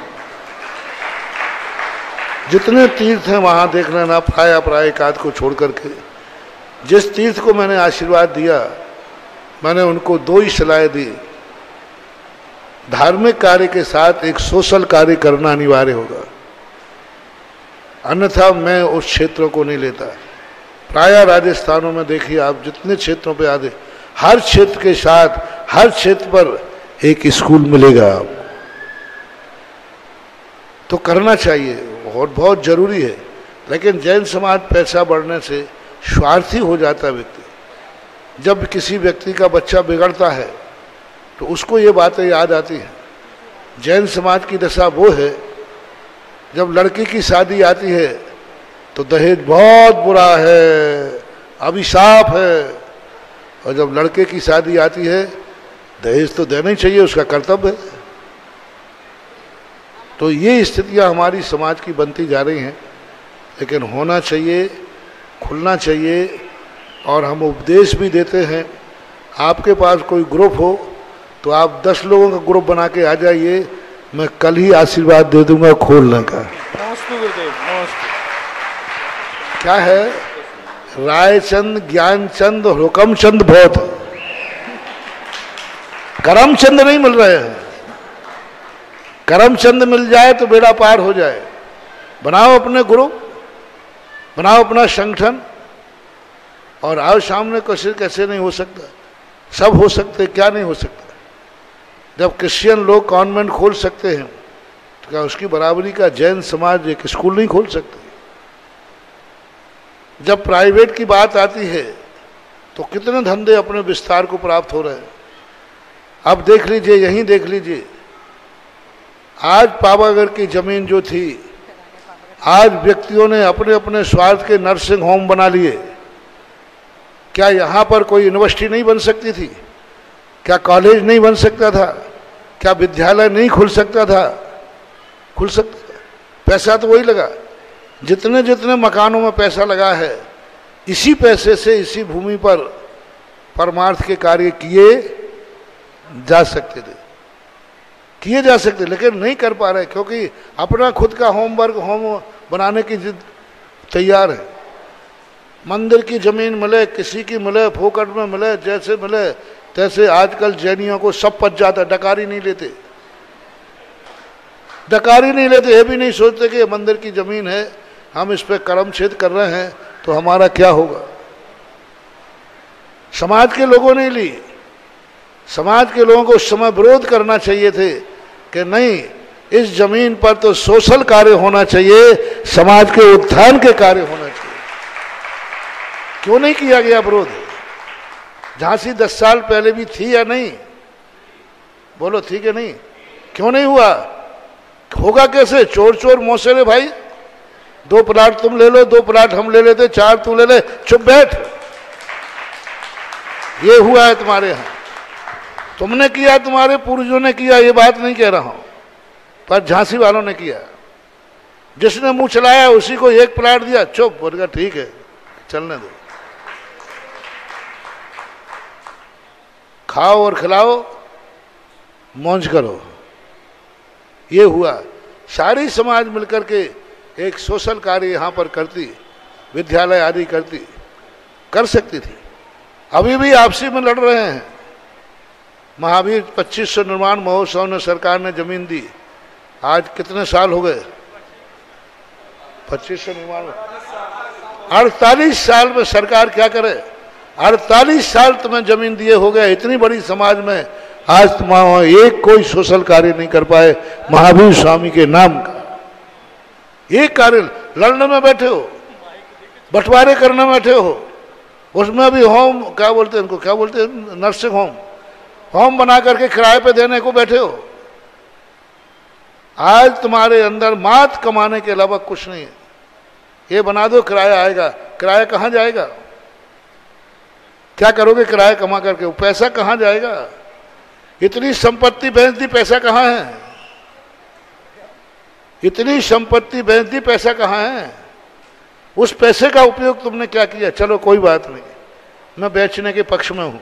जितने तीर्थ हैं वहाँ देख लेना, प्राय प्राय एकाध को छोड़ करके। जिस तीर्थ को मैंने आशीर्वाद दिया, मैंने उनको दो ही सलाह दी, धार्मिक कार्य के साथ एक सोशल कार्य करना अनिवार्य होगा, अन्यथा मैं उस क्षेत्रों को नहीं लेता। प्राय राजस्थानों में देखिए आप, जितने क्षेत्रों पे आते, हर क्षेत्र के साथ हर क्षेत्र पर एक स्कूल मिलेगा आपको। तो करना चाहिए, बहुत बहुत जरूरी है। लेकिन जैन समाज पैसा बढ़ने से स्वार्थी हो जाता है व्यक्ति। जब किसी व्यक्ति का बच्चा बिगड़ता है तो उसको ये बातें याद आती हैं। जैन समाज की दशा वो है, जब लड़की की शादी आती है तो दहेज बहुत बुरा है, अभिशाप है, और जब लड़के की शादी आती है, दहेज तो देना ही चाहिए, उसका कर्तव्य है। तो ये स्थितियां हमारी समाज की बनती जा रही हैं। लेकिन होना चाहिए, खुलना चाहिए, और हम उपदेश भी देते हैं। आपके पास कोई ग्रुप हो तो आप दस लोगों का ग्रुप बना के आ जाइए, मैं कल ही आशीर्वाद दे दूंगा खोलने का। नमस्ते गुरुदेव, नमस्ते। क्या है, रायचंद, ज्ञानचंद, हुकमचंद बहुत है, करमचंद नहीं मिल रहे हैं। करमचंद मिल जाए तो बेड़ा पार हो जाए। बनाओ अपने ग्रुप, बनाओ अपना संगठन, और आओ सामने। कैसे कैसे नहीं हो सकता, सब हो सकते, क्या नहीं हो सकता। जब क्रिश्चियन लोग कॉन्वेंट खोल सकते हैं तो क्या उसकी बराबरी का जैन समाज एक स्कूल नहीं खोल सकते? जब प्राइवेट की बात आती है तो कितने धंधे अपने विस्तार को प्राप्त हो रहे हैं। अब देख लीजिए, यहीं देख लीजिए, आज पावागढ़ की जमीन जो थी, आज व्यक्तियों ने अपने अपने स्वार्थ के नर्सिंग होम बना लिए। क्या यहाँ पर कोई यूनिवर्सिटी नहीं बन सकती थी? क्या कॉलेज नहीं बन सकता था? क्या विद्यालय नहीं खुल सकता था? खुल सकता था। पैसा तो वही लगा। जितने जितने मकानों में पैसा लगा है, इसी पैसे से इसी भूमि पर परमार्थ के कार्य किए जा सकते थे, किए जा सकते, लेकिन नहीं कर पा रहे, क्योंकि अपना खुद का होमवर्क होम बनाने की जिद तैयार है। मंदिर की जमीन मिले, किसी की मिले, फोकट में मिले, जैसे मिले तैसे। आजकल जैनियों को सब पच जाता, डकारी नहीं लेते, डकारी नहीं लेते। ये भी नहीं सोचते कि ये मंदिर की जमीन है, हम इस पर कर्मच्छेद कर रहे हैं तो हमारा क्या होगा। समाज के लोगों ने ली। समाज के लोगों को उस समय विरोध करना चाहिए थे कि नहीं, इस जमीन पर तो सोशल कार्य होना चाहिए, समाज के उत्थान के कार्य होना चाहिए। क्यों नहीं किया गया विरोध? झांसी दस साल पहले भी थी या नहीं? बोलो, थी कि नहीं? क्यों नहीं हुआ? होगा कैसे? चोर चोर मौसेरे भाई, दो प्लाट तुम ले लो, दो प्लाट हम ले लेते, चार तू ले ले, चुप बैठ। ये हुआ है तुम्हारे यहां। तुमने किया, तुम्हारे पूर्वजों ने किया, ये बात नहीं कह रहा हूं, पर झांसी वालों ने किया। जिसने मुंह चलाया उसी को एक प्लाट दिया, चुप, बोल गया ठीक है चलने दो, खाओ और खिलाओ, मौज करो। ये हुआ। सारी समाज मिलकर के एक सोशल कार्य यहाँ पर करती, विद्यालय आदि करती, कर सकती थी। अभी भी आपसी में लड़ रहे हैं। महावीर पच्चीस सौ निर्माण महोत्सव ने सरकार ने जमीन दी, आज कितने साल हो गए? पच्चीस सौ निर्माण, अड़तालीस साल में सरकार क्या करे? अड़तालीस साल तुम्हें जमीन दिए हो गए, इतनी बड़ी समाज में आज तुम एक कोई सोशल कार्य नहीं कर पाए महावीर स्वामी के नाम का। एक कार्य लड़ने में बैठे हो, बंटवारे करने में बैठे हो, उसमें भी होम, क्या बोलते हैं इनको, क्या बोलते हैं, नर्सिंग होम, होम बना करके किराए पे देने को बैठे हो। आज तुम्हारे अंदर मात कमाने के अलावा कुछ नहीं है। ये बना दो किराया आएगा, किराया कहाँ जाएगा? क्या करोगे किराया कमा करके? वो पैसा कहाँ जाएगा? इतनी संपत्ति बेच दी, पैसा कहाँ है? इतनी संपत्ति बेच दी, पैसा कहाँ है? उस पैसे का उपयोग तुमने क्या किया? चलो कोई बात नहीं, मैं बेचने के पक्ष में हूं।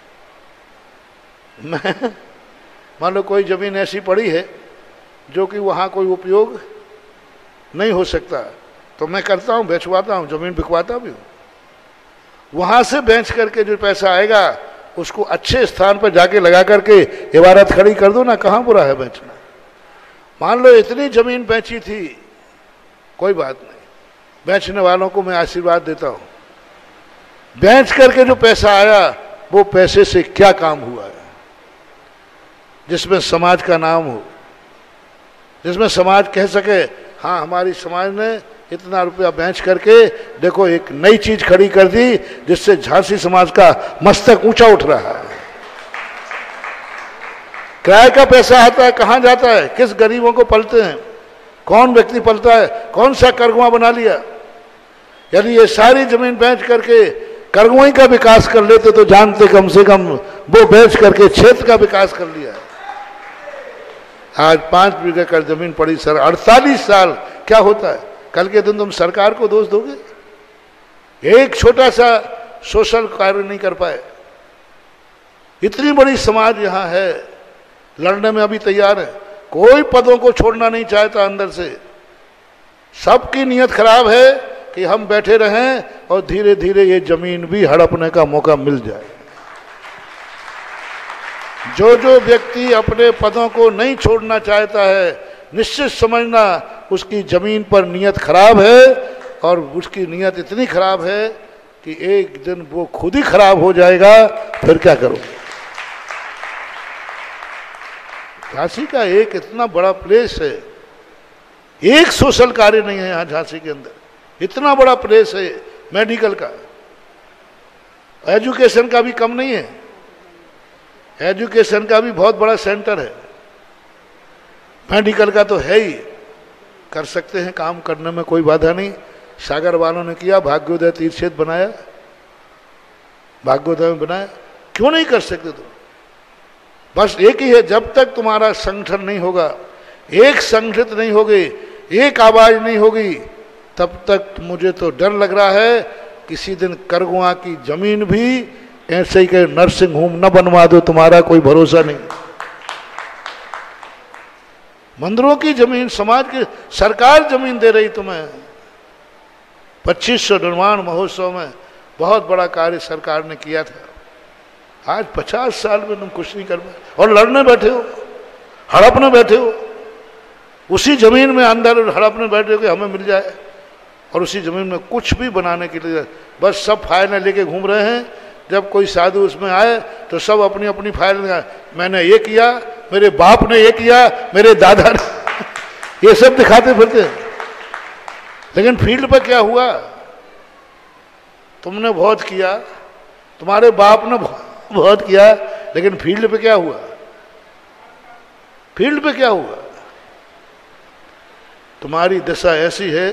मैं मान लो कोई जमीन ऐसी पड़ी है जो कि वहां कोई उपयोग नहीं हो सकता, तो मैं करता हूं, बेचवाता हूं, जमीन बिकवाता भी हूं। वहां से बेच करके जो पैसा आएगा उसको अच्छे स्थान पर जाके लगा करके इबारत खड़ी कर दो ना, कहाँ बुरा है बेचना। मान लो इतनी जमीन बेची थी, कोई बात नहीं, बेचने वालों को मैं आशीर्वाद देता हूं। बेच करके जो पैसा आया वो पैसे से क्या काम हुआ है? जिसमें समाज का नाम हो, जिसमें समाज कह सके हाँ हमारी समाज ने इतना रुपया बेच करके देखो एक नई चीज खड़ी कर दी, जिससे झांसी समाज का मस्तक ऊंचा उठ रहा है। किराए का पैसा आता है, कहां जाता है? किस गरीबों को पलते हैं? कौन व्यक्ति पलता है? कौन सा करगुआ बना लिया? यदि ये सारी जमीन बेच करके करगुआ का विकास कर लेते तो जानते कम से कम वो बेच करके क्षेत्र का विकास कर लिया। आज पांच बीघे कर जमीन पड़ी सर, अड़तालीस साल, क्या होता है? कल के दिन तुम सरकार को दोष दोगे? एक छोटा सा सोशल कार्य नहीं कर पाए। इतनी बड़ी समाज यहां है, लड़ने में अभी तैयार है, कोई पदों को छोड़ना नहीं चाहता अंदर से। सबकी नीयत खराब है कि हम बैठे रहें और धीरे धीरे ये जमीन भी हड़पने का मौका मिल जाए। जो जो व्यक्ति अपने पदों को नहीं छोड़ना चाहता है, निश्चित समझना उसकी जमीन पर नीयत खराब है, और उसकी नीयत इतनी खराब है कि एक दिन वो खुद ही खराब हो जाएगा। फिर क्या करोगे? झांसी का एक इतना बड़ा प्लेस है, एक सोशल कार्य नहीं है यहाँ झांसी के अंदर, इतना बड़ा प्लेस है। मेडिकल का, एजुकेशन का भी कम नहीं है, एजुकेशन का भी बहुत बड़ा सेंटर है। मेडिकल का तो है ही, कर सकते हैं, काम करने में कोई बाधा नहीं। सागर वालों ने किया, भाग्योदय तीर्थ क्षेत्र बनाया, भाग्योदय में बनाया, क्यों नहीं कर सकते तुम? बस एक ही है, जब तक तुम्हारा संगठन नहीं होगा, एक संगठित नहीं होगी, एक आवाज नहीं होगी, तब तक मुझे तो डर लग रहा है किसी दिन करगुआ की जमीन भी ऐसे ही के नर्सिंग होम न बनवा दो, तुम्हारा कोई भरोसा नहीं। मंदिरों की जमीन, समाज की सरकार जमीन दे रही तुम्हें। पच्चीस सौ निर्माण महोत्सव में बहुत बड़ा कार्य सरकार ने किया था। आज पचास साल में तुम कुछ नहीं कर पाए और लड़ने बैठे हो, हड़पने बैठे हो। उसी जमीन में अंदर हड़पने बैठे हो कि हमें मिल जाए, और उसी जमीन में कुछ भी बनाने के लिए बस सब फाइलें लेके घूम रहे हैं। जब कोई साधु उसमें आए तो सब अपनी अपनी फाइल, मैंने ये किया, मेरे बाप ने ये किया, मेरे दादा ने ये सब दिखाते फिरते हैं। लेकिन फील्ड पर क्या हुआ? तुमने बहुत किया, तुम्हारे बाप ने बहुत किया, लेकिन फील्ड पे क्या हुआ? फील्ड पे क्या हुआ? तुम्हारी दशा ऐसी है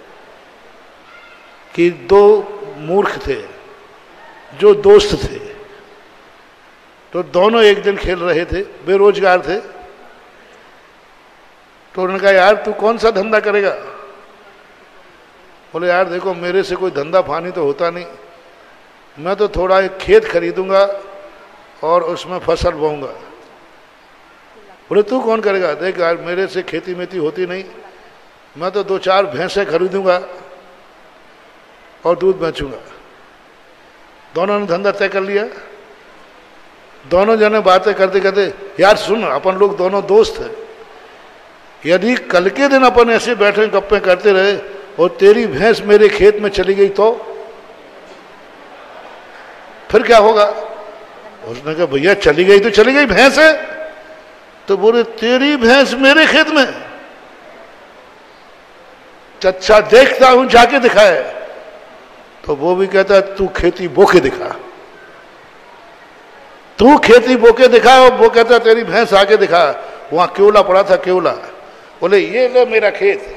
कि दो मूर्ख थे जो दोस्त थे, तो दोनों एक दिन खेल रहे थे, बेरोजगार थे। तो उन्होंने कहा यार तू कौन सा धंधा करेगा? बोले यार देखो मेरे से कोई धंधा पानी तो होता नहीं, मैं तो थोड़ा एक खेत खरीदूंगा और उसमें फसल बोऊंगा। बोले तू कौन करेगा? देख यार मेरे से खेती मेती होती नहीं, मैं तो दो चार भैंसें खरीदूंगा और दूध बेचूंगा। दोनों ने धंधा तय कर लिया। दोनों जने बातें करते करते, यार सुन अपन लोग दोनों दोस्त हैं, यदि कल के दिन अपन ऐसे बैठे गप्पे करते रहे और तेरी भैंस मेरे खेत में चली गई तो फिर क्या होगा? उसने कहा भैया चली गई तो चली गई, भैंस है। तो बोले तेरी भैंस मेरे खेत में? अच्छा देखता हूं जाके दिखाए। तो वो भी कहता है तू खेती बोके दिखा, तू खेती बोके दिखा। और वो कहता तेरी भैंस आके दिखा। वहां केवला पड़ा था, केवला। बोले ये ले मेरा खेत,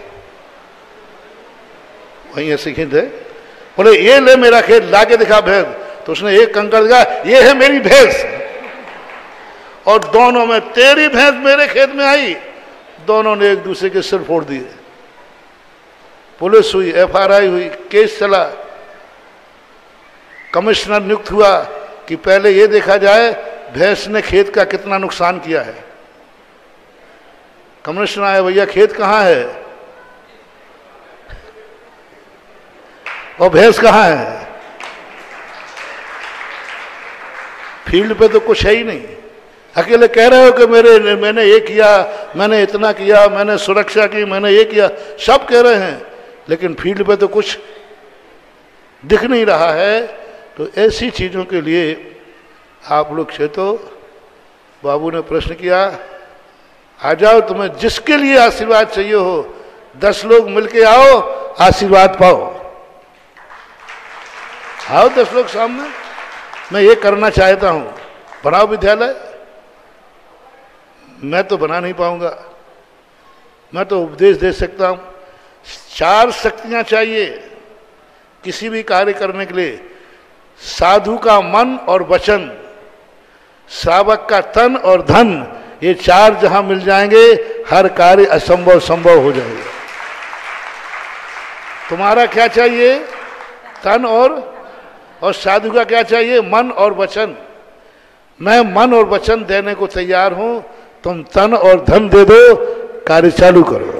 वहीं ऐसे खेत है। बोले ये ले मेरा खेत, लाके दिखा भैंस। तो उसने एक कंकड़ दिखा, ये है मेरी भैंस। और दोनों में तेरी भैंस मेरे खेत में आई, दोनों ने एक दूसरे के सिर फोड़ दिए। पुलिस हुई, एफ आई आर हुई, केस चला, कमिश्नर नियुक्त हुआ कि पहले ये देखा जाए भैंस ने खेत का कितना नुकसान किया है। कमिश्नर आया, भैया खेत कहाँ है और भैंस कहाँ है? फील्ड पे तो कुछ है ही नहीं। अकेले कह रहे हो कि मेरे मैंने ये किया, मैंने इतना किया, मैंने सुरक्षा की, मैंने ये किया, सब कह रहे हैं, लेकिन फील्ड पे तो कुछ दिख नहीं रहा है। तो ऐसी चीजों के लिए आप लोग क्षेत्रों, बाबू ने प्रश्न किया, आ जाओ तुम्हें जिसके लिए आशीर्वाद चाहिए हो, दस लोग मिलके आओ, आशीर्वाद पाओ। आओ दस लोग सामने, मैं ये करना चाहता हूं, बनाओ विद्यालय। मैं तो बना नहीं पाऊंगा, मैं तो उपदेश दे सकता हूं। चार शक्तियां चाहिए किसी भी कार्य करने के लिए, साधु का मन और वचन, श्रावक का तन और धन, ये चार जहां मिल जाएंगे हर कार्य असंभव संभव हो जाएगा। तुम्हारा क्या चाहिए? तन और और साधु का क्या चाहिए? मन और वचन। मैं मन और वचन देने को तैयार हूं, तुम तन और धन दे दो, कार्य चालू करो।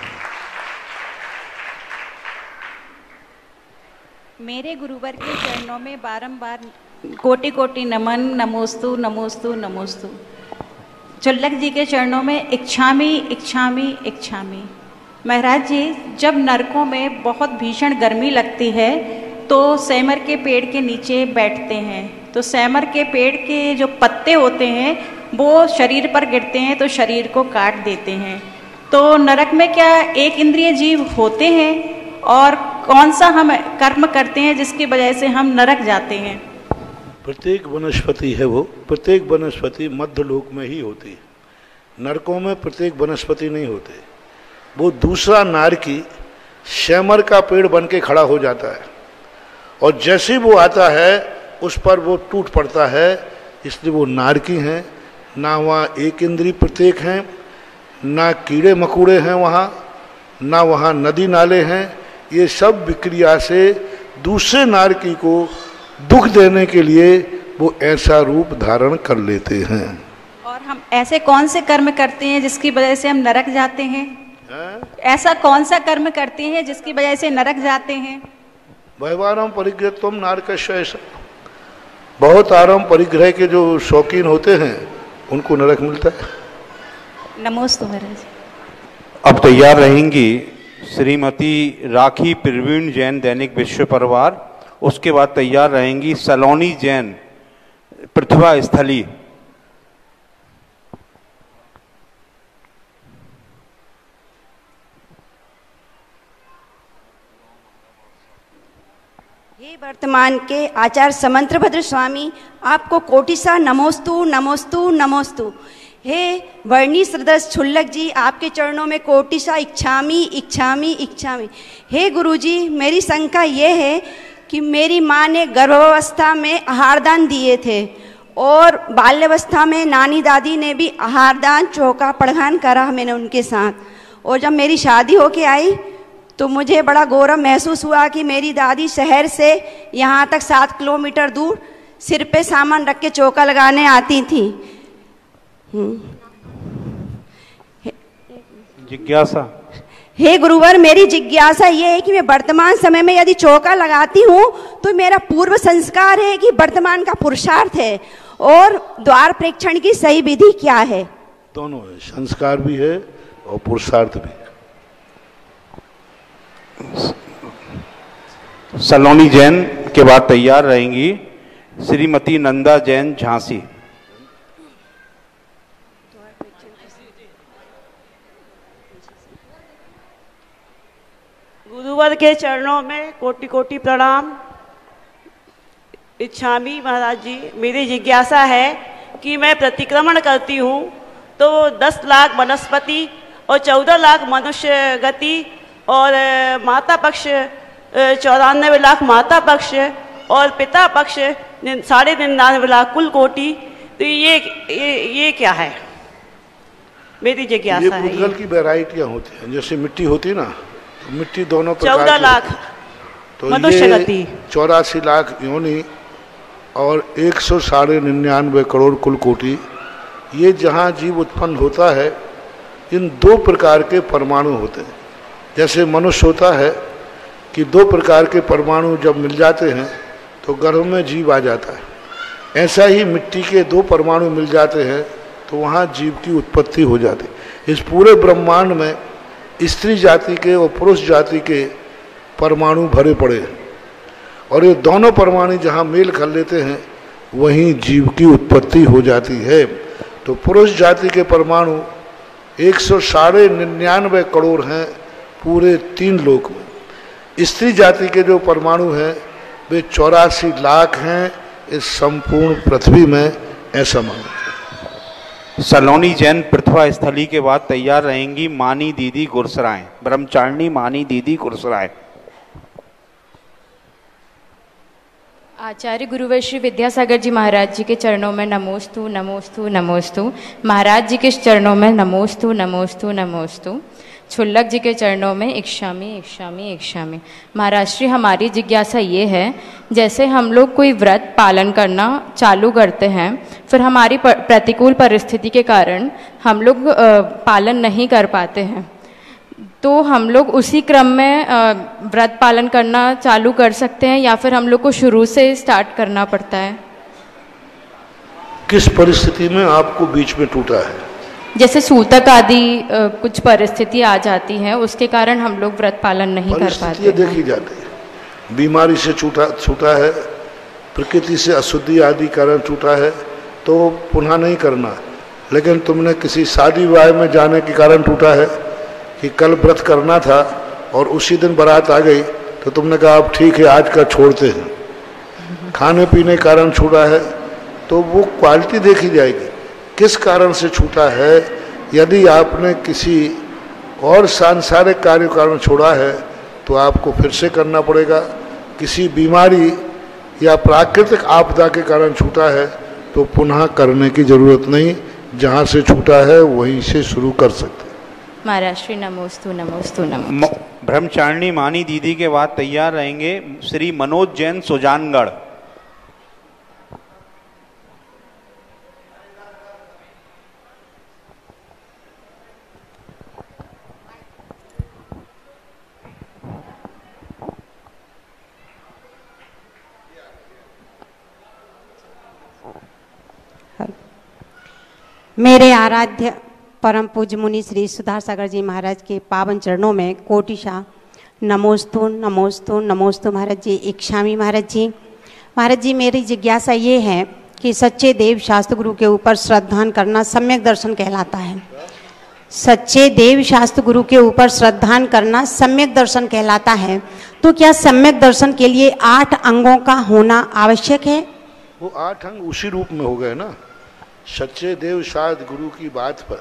मेरे गुरुवर के चरणों में बारंबार कोटि कोटि नमन, नमोस्तु नमोस्तु नमोस्तु। चुल्लक जी के चरणों में इच्छामी इच्छामी इच्छामी। महाराज जी, जब नरकों में बहुत भीषण गर्मी लगती है तो सेमर के पेड़ के नीचे बैठते हैं, तो सेमर के पेड़ के जो पत्ते होते हैं वो शरीर पर गिरते हैं तो शरीर को काट देते हैं। तो नरक में क्या एक इंद्रिय जीव होते हैं, और कौन सा हम कर्म करते हैं जिसकी वजह से हम नरक जाते हैं? प्रत्येक वनस्पति है वो, प्रत्येक वनस्पति मध्य लोक में ही होती है, नरकों में प्रत्येक वनस्पति नहीं होते। वो दूसरा नारकी सेमर का पेड़ बन के खड़ा हो जाता है, और जैसे वो आता है उस पर वो टूट पड़ता है, इसलिए वो नारकी हैं। ना वहाँ एक इंद्री प्रत्येक हैं, ना कीड़े मकोड़े हैं वहाँ, ना वहाँ नदी नाले हैं। ये सब विक्रिया से दूसरे नारकी को दुख देने के लिए वो ऐसा रूप धारण कर लेते हैं। और हम ऐसे कौन से कर्म करते हैं जिसकी वजह से हम नरक जाते हैं? है? ऐसा कौन सा कर्म करते हैं जिसकी वजह से नरक जाते हैं? वैवारम परिग्रह तुम नारकश्य, बहुत आराम परिग्रह के जो शौकीन होते हैं उनको नरक मिलता है। नमोस्तु महाराज। अब तैयार रहेंगी श्रीमती राखी प्रवीण जैन दैनिक विश्व परिवार, उसके बाद तैयार रहेंगी सलोनी जैन प्रतिभा स्थली। हे वर्तमान के आचार्य समंत्र भद्र स्वामी, आपको कोटिसा नमोस्तु नमोस्तु नमोस्तु। हे वर्णी सदस्य छुल्लक जी, आपके चरणों में कोटिसा इच्छामी इच्छामी इच्छामी। हे गुरुजी, मेरी शंका ये है कि मेरी माँ ने गर्भावस्था में आहारदान दिए थे और बाल्यावस्था में नानी दादी ने भी आहारदान चौका पड़घान करा मैंने उनके साथ, और जब मेरी शादी होके आई तो मुझे बड़ा गौरव महसूस हुआ कि मेरी दादी शहर से यहाँ तक सात किलोमीटर दूर सिर पे सामान रख के चौका लगाने आती थी। जिज्ञासा। हे गुरुवर, मेरी जिज्ञासा ये है कि मैं वर्तमान समय में यदि चौका लगाती हूँ तो मेरा पूर्व संस्कार है कि वर्तमान का पुरुषार्थ है, और द्वार प्रेक्षण की सही विधि क्या है? दोनों है, संस्कार भी है और पुरुषार्थ भी। सलोनी जैन के बाद तैयार रहेंगी श्रीमती नंदा जैन झांसी। गुरुवर के चरणों में कोटि कोटि प्रणाम। इच्छामी महाराज जी, मेरी जिज्ञासा है कि मैं प्रतिक्रमण करती हूँ तो दस लाख वनस्पति और चौदह लाख मनुष्य गति और माता पक्ष चौरानवे लाख माता पक्ष और पिता पक्ष साढ़े निन्यानवे लाख कुल कोटि, तो ये ये, ये क्या है? मेरी जिज्ञासा है। ये पुद्गल की वैरायटियाँ होती हैं, जैसे मिट्टी होती है ना, तो मिट्टी दोनों प्रकार चौदह लाख तो मनुष्य गति, चौरासी लाख योनि और एक सौ साढ़े निन्यानवे करोड़ कुल कोटि। ये जहाँ जीव उत्पन्न होता है, इन दो प्रकार के परमाणु होते हैं। जैसे मनुष्य होता है कि दो प्रकार के परमाणु जब मिल जाते हैं तो गर्भ में जीव आ जाता है, ऐसा ही मिट्टी के दो परमाणु मिल जाते हैं तो वहाँ जीव की उत्पत्ति हो जाती है। इस पूरे ब्रह्मांड में स्त्री जाति के और पुरुष जाति के परमाणु भरे पड़े हैं, और ये दोनों परमाणु जहाँ मेल कर लेते हैं वहीं जीव की उत्पत्ति हो जाती है। तो पुरुष जाति के परमाणु एक सौ साढ़े निन्यानवे करोड़ हैं पूरे तीन लोक में। स्त्री जाति के जो परमाणु हैं वे चौरासी लाख हैं इस संपूर्ण पृथ्वी में, ऐसा माना। सलोनी जैन पृथ्वा स्थली के बाद तैयार रहेंगी मानी दीदी गुरसराय, ब्रह्मचारिणी मानी दीदी गुरसराय। आचार्य गुरुवर श्री विद्यासागर जी महाराज जी के चरणों में नमोस्तु नमोस्तु नमोस्तु। महाराज जी के चरणों में नमोस्तु नमोस्तु नमोस्तु। छुल्लक जी के चरणों में इक्षामी इक्षामी इक्षामी। महाराज श्री, हमारी जिज्ञासा ये है, जैसे हम लोग कोई व्रत पालन करना चालू करते हैं, फिर हमारी प्रतिकूल परिस्थिति के कारण हम लोग पालन नहीं कर पाते हैं, तो हम लोग उसी क्रम में व्रत पालन करना चालू कर सकते हैं या फिर हम लोग को शुरू से स्टार्ट करना पड़ता है? किस परिस्थिति में आपको बीच में टूटा है? जैसे सूतक आदि कुछ परिस्थिति आ जाती है, उसके कारण हम लोग व्रत पालन नहीं कर पाते। देखी जाती है, बीमारी से छूटा छूटा है, प्रकृति से अशुद्धि आदि कारण छूटा है तो पुनः नहीं करना। लेकिन तुमने किसी शादी विवाह में जाने के कारण टूटा है कि कल व्रत करना था और उसी दिन बारात आ गई तो तुमने कहा अब ठीक है आज का छोड़ते हैं, खाने पीने कारण छूटा है, तो वो क्वालिटी देखी जाएगी किस कारण से छूटा है। यदि आपने किसी और सांसारिक कार्य कारण छोड़ा है तो आपको फिर से करना पड़ेगा। किसी बीमारी या प्राकृतिक आपदा के कारण छूटा है तो पुनः करने की जरूरत नहीं, जहाँ से छूटा है वहीं से शुरू कर सकते। महाराज श्री नमोस्तु नमोस्तु नमो। ब्रह्मचारिणी मानी दीदी के बाद तैयार रहेंगे श्री मनोज जैन सुजानगढ़। मेरे आराध्य परम पूज्य मुनि श्री सुधार सागर जी महाराज के पावन चरणों में कोटिशा नमोस्तु नमोस्तु नमोस्तु। महाराज जी इक्षामी। महाराज जी महाराज जी मेरी जिज्ञासा ये है कि सच्चे देव शास्त्र गुरु के ऊपर श्रद्धान करना सम्यक दर्शन कहलाता है। सच्चे देव शास्त्र गुरु के ऊपर श्रद्धान करना सम्यक दर्शन कहलाता है, तो क्या सम्यक दर्शन के लिए आठ अंगों का होना आवश्यक है? वो आठ अंग उसी रूप में हो गए ना। सच्चे देव शास्त्र गुरु की बात पर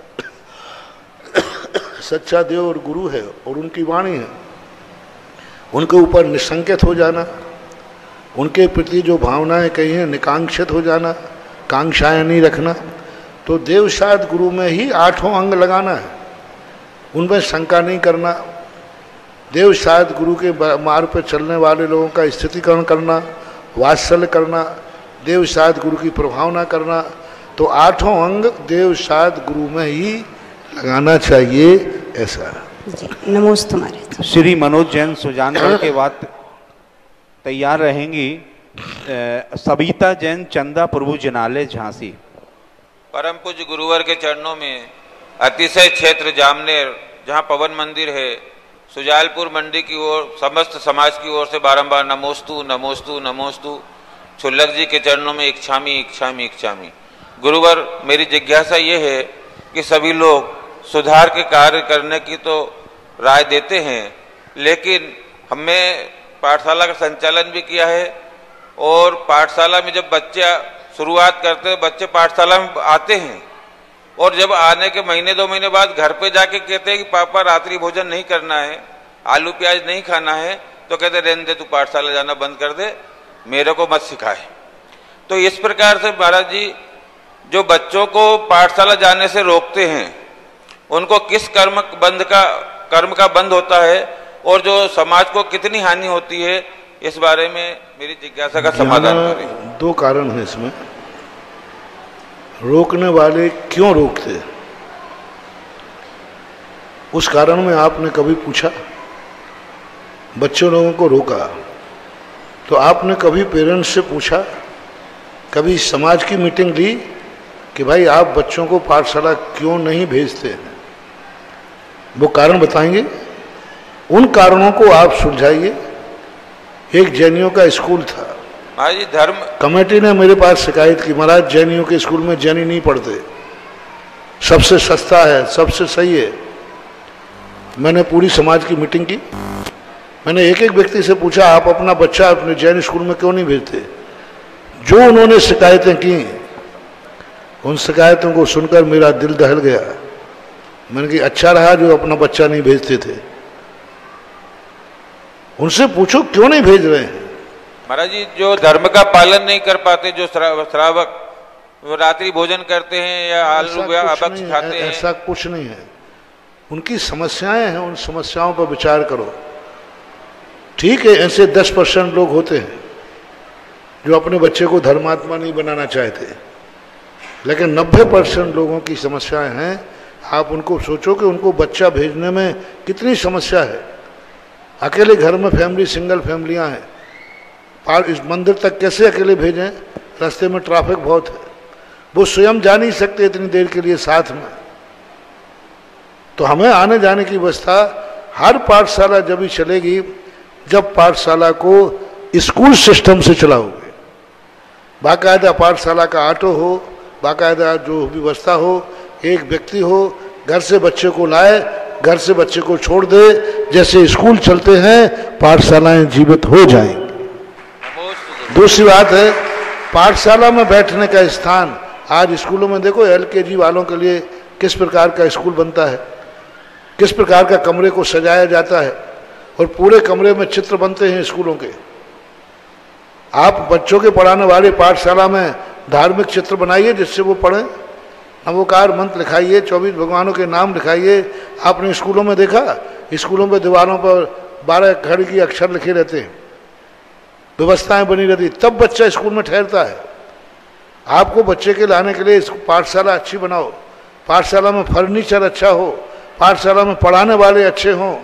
सच्चा देव और गुरु है और उनकी वाणी है, उनके ऊपर निसंकेत हो जाना, उनके प्रति जो भावनाएं कही हैं निकांक्षित हो जाना, कांक्षाएं नहीं रखना। तो देव शास्त्र गुरु में ही आठों अंग लगाना है, उनमें शंका नहीं करना। देव शायद गुरु के मार्ग पर चलने वाले लोगों का स्थितिकरण करना, वात्सल्य करना, देव शायद गुरु की प्रभावना करना, तो आठों अंग देव शायद गुरु में ही लगाना चाहिए, ऐसा। जी नमोस्तु महाराज। श्री मनोज जैन सुजानगढ़ के बाद तैयार रहेंगी सविता जैन चंदा प्रभु जनालय झांसी। परम पूज्य गुरुवर के चरणों में अतिशय क्षेत्र जामनेर जहाँ पवन मंदिर है, सुजालपुर मंडी की ओर समस्त समाज की ओर से बारंबार नमोस्तु नमोस्तु नमोस्तु। छुल्लक जी के चरणों में इच्छामी इच्छामी इच्छामी। गुरुवर, मेरी जिज्ञासा ये है कि सभी लोग सुधार के कार्य करने की तो राय देते हैं, लेकिन हमने पाठशाला का संचालन भी किया है और पाठशाला में जब बच्चे शुरुआत करते हैं, बच्चे पाठशाला में आते हैं और जब आने के महीने दो महीने बाद घर पे जाके कहते हैं कि पापा रात्रि भोजन नहीं करना है, आलू प्याज नहीं खाना है, तो कहते रहने दे, तू पाठशाला जाना बंद कर दे, मेरे को मत सिखाए। तो इस प्रकार से महाराज जी जो बच्चों को पाठशाला जाने से रोकते हैं, उनको किस कर्म बंद का कर्म का बंद होता है और जो समाज को कितनी हानि होती है, इस बारे में मेरी जिज्ञासा का समाधान करें। दो कारण है इसमें। रोकने वाले क्यों रोकते, उस कारण में आपने कभी पूछा? बच्चों लोगों को रोका तो आपने कभी पेरेंट्स से पूछा, कभी समाज की मीटिंग ली कि भाई आप बच्चों को पाठशाला क्यों नहीं भेजते हैं? वो कारण बताएंगे, उन कारणों को आप सुलझाइए। एक जैनियों का स्कूल था, महाराज जी धर्म कमेटी ने मेरे पास शिकायत की, महाराज जैनियों के स्कूल में जैनी नहीं पढ़ते, सबसे सस्ता है, सबसे सही है। मैंने पूरी समाज की मीटिंग की, मैंने एक एक व्यक्ति से पूछा आप अपना बच्चा अपने जैन स्कूल में क्यों नहीं भेजते? जो उन्होंने शिकायतें की, उन शिकायतों को सुनकर मेरा दिल दहल गया। मैंने कहा अच्छा रहा जो अपना बच्चा नहीं भेजते थे, उनसे पूछो क्यों नहीं भेज रहे हैं। महाराज जी जो धर्म का पालन नहीं कर पाते, जो श्रावक वो रात्रि भोजन करते हैं या आलू या अभक्ष खाते हैं, ऐसा कुछ नहीं है। उनकी समस्याएं हैं, उन समस्याओं पर विचार करो। ठीक है, ऐसे दस परसेंट लोग होते हैं जो अपने बच्चे को धर्मात्मा नहीं बनाना चाहते, लेकिन नब्बे परसेंट लोगों की समस्याएं हैं। आप उनको सोचो कि उनको बच्चा भेजने में कितनी समस्या है। अकेले घर में फैमिली, सिंगल फैमिलियां हैं, पार इस मंदिर तक कैसे अकेले भेजें? रास्ते में ट्रैफिक बहुत है, वो स्वयं जा नहीं सकते इतनी देर के लिए साथ में। तो हमें आने जाने की व्यवस्था, हर पाठशाला जब भी चलेगी जब पाठशाला को स्कूल सिस्टम से चलाओगे, बाकायदा पाठशाला का ऑटो हो, बाकायदा जो व्यवस्था हो, एक व्यक्ति हो, घर से बच्चे को लाए, घर से बच्चे को छोड़ दे, जैसे स्कूल चलते हैं पाठशालाएं जीवित हो जाएंगी। दूसरी बात है, पाठशाला में बैठने का स्थान। आज स्कूलों में देखो एलकेजी वालों के लिए किस प्रकार का स्कूल बनता है, किस प्रकार का कमरे को सजाया जाता है, और पूरे कमरे में चित्र बनते हैं स्कूलों के। आप बच्चों के पढ़ाने वाले पाठशाला में धार्मिक चित्र बनाइए जिससे वो पढ़ें, नवोकार मंत्र लिखाइए, चौबीस भगवानों के नाम लिखाइए। आपने स्कूलों में देखा, स्कूलों में दीवारों पर बारह खड़ी की अक्षर लिखे रहते हैं, व्यवस्थाएं बनी रहती, तब बच्चा स्कूल में ठहरता है। आपको बच्चे के लाने के लिए पाठशाला अच्छी बनाओ, पाठशाला में फर्नीचर अच्छा हो, पाठशाला में पढ़ाने वाले अच्छे हों,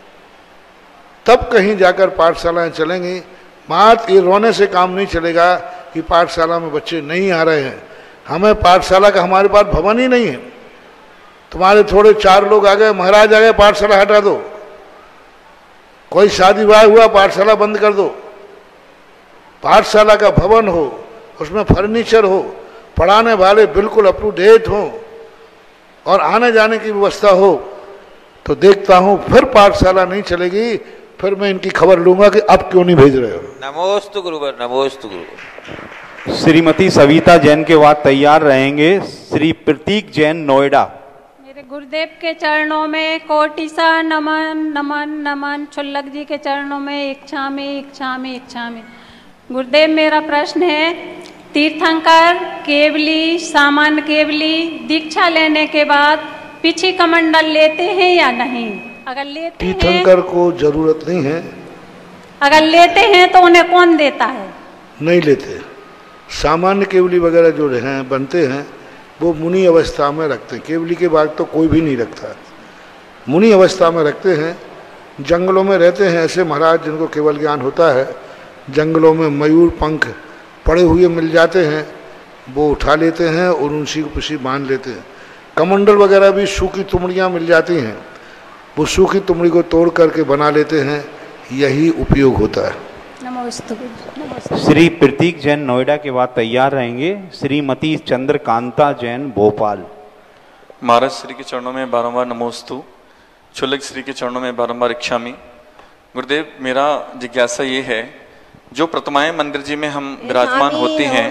तब कहीं जाकर पाठशालाएं चलेंगी। मात्र ये रोने से काम नहीं चलेगा कि पाठशाला में बच्चे नहीं आ रहे हैं। हमें पाठशाला का, हमारे पास भवन ही नहीं है। तुम्हारे थोड़े चार लोग आ गए, महाराज आ गए, पाठशाला हटा दो। कोई शादी विवाह हुआ, पाठशाला बंद कर दो। पाठशाला का भवन हो, उसमें फर्नीचर हो, पढ़ाने वाले बिल्कुल अप टू डेट हो और आने जाने की व्यवस्था हो, तो देखता हूं फिर पाठशाला नहीं चलेगी। फिर मैं इनकी खबर लूंगा कि अब क्यों नहीं भेज रहे हो। नमोस्तु गुरुवर, नमोस्तु गुरुवर। श्रीमती सविता जैन के बाद तैयार रहेंगे श्री प्रतीक जैन नोएडा। मेरे गुरुदेव के चरणों में कोटि सा नमन नमन नमन। छुल्लक जी के चरणों में इच्छामि इच्छामि इच्छामि। गुरुदेव मेरा प्रश्न है, तीर्थंकर केवली सामान्य केवली दीक्षा लेने के बाद पीछे कमंडल लेते हैं या नहीं? अगर लेते हैं, तीर्थंकर को जरूरत नहीं है। अगर लेते हैं तो उन्हें कौन देता है? नहीं लेते। सामान्य केवली वगैरह जो हैं बनते हैं वो मुनि अवस्था में रखते हैं। केवली के बाद तो कोई भी नहीं रखता, मुनि अवस्था में रखते हैं। जंगलों में रहते हैं ऐसे महाराज जिनको केवल ज्ञान होता है, जंगलों में मयूर पंख पड़े हुए मिल जाते हैं, वो उठा लेते हैं और उसी को पीछे बांध लेते हैं। कमंडल वगैरह भी सूखी तुमड़ियाँ मिल जाती हैं, वो सूखी तुमड़ी को तोड़ करके बना लेते हैं, यही उपयोग होता है। नमस्ते। श्री प्रतीक जैन नोएडा के बाद तैयार रहेंगे। श्रीमती चंद्रकांता जैन भोपाल। महाराज श्री के चरणों में बारंबार नमोस्तु, छुल्लक श्री के चरणों में बारंबार इच्छामी। गुरुदेव, मेरा जिज्ञासा ये है, जो प्रतिमाएं मंदिर जी में हम विराजमान होती हैं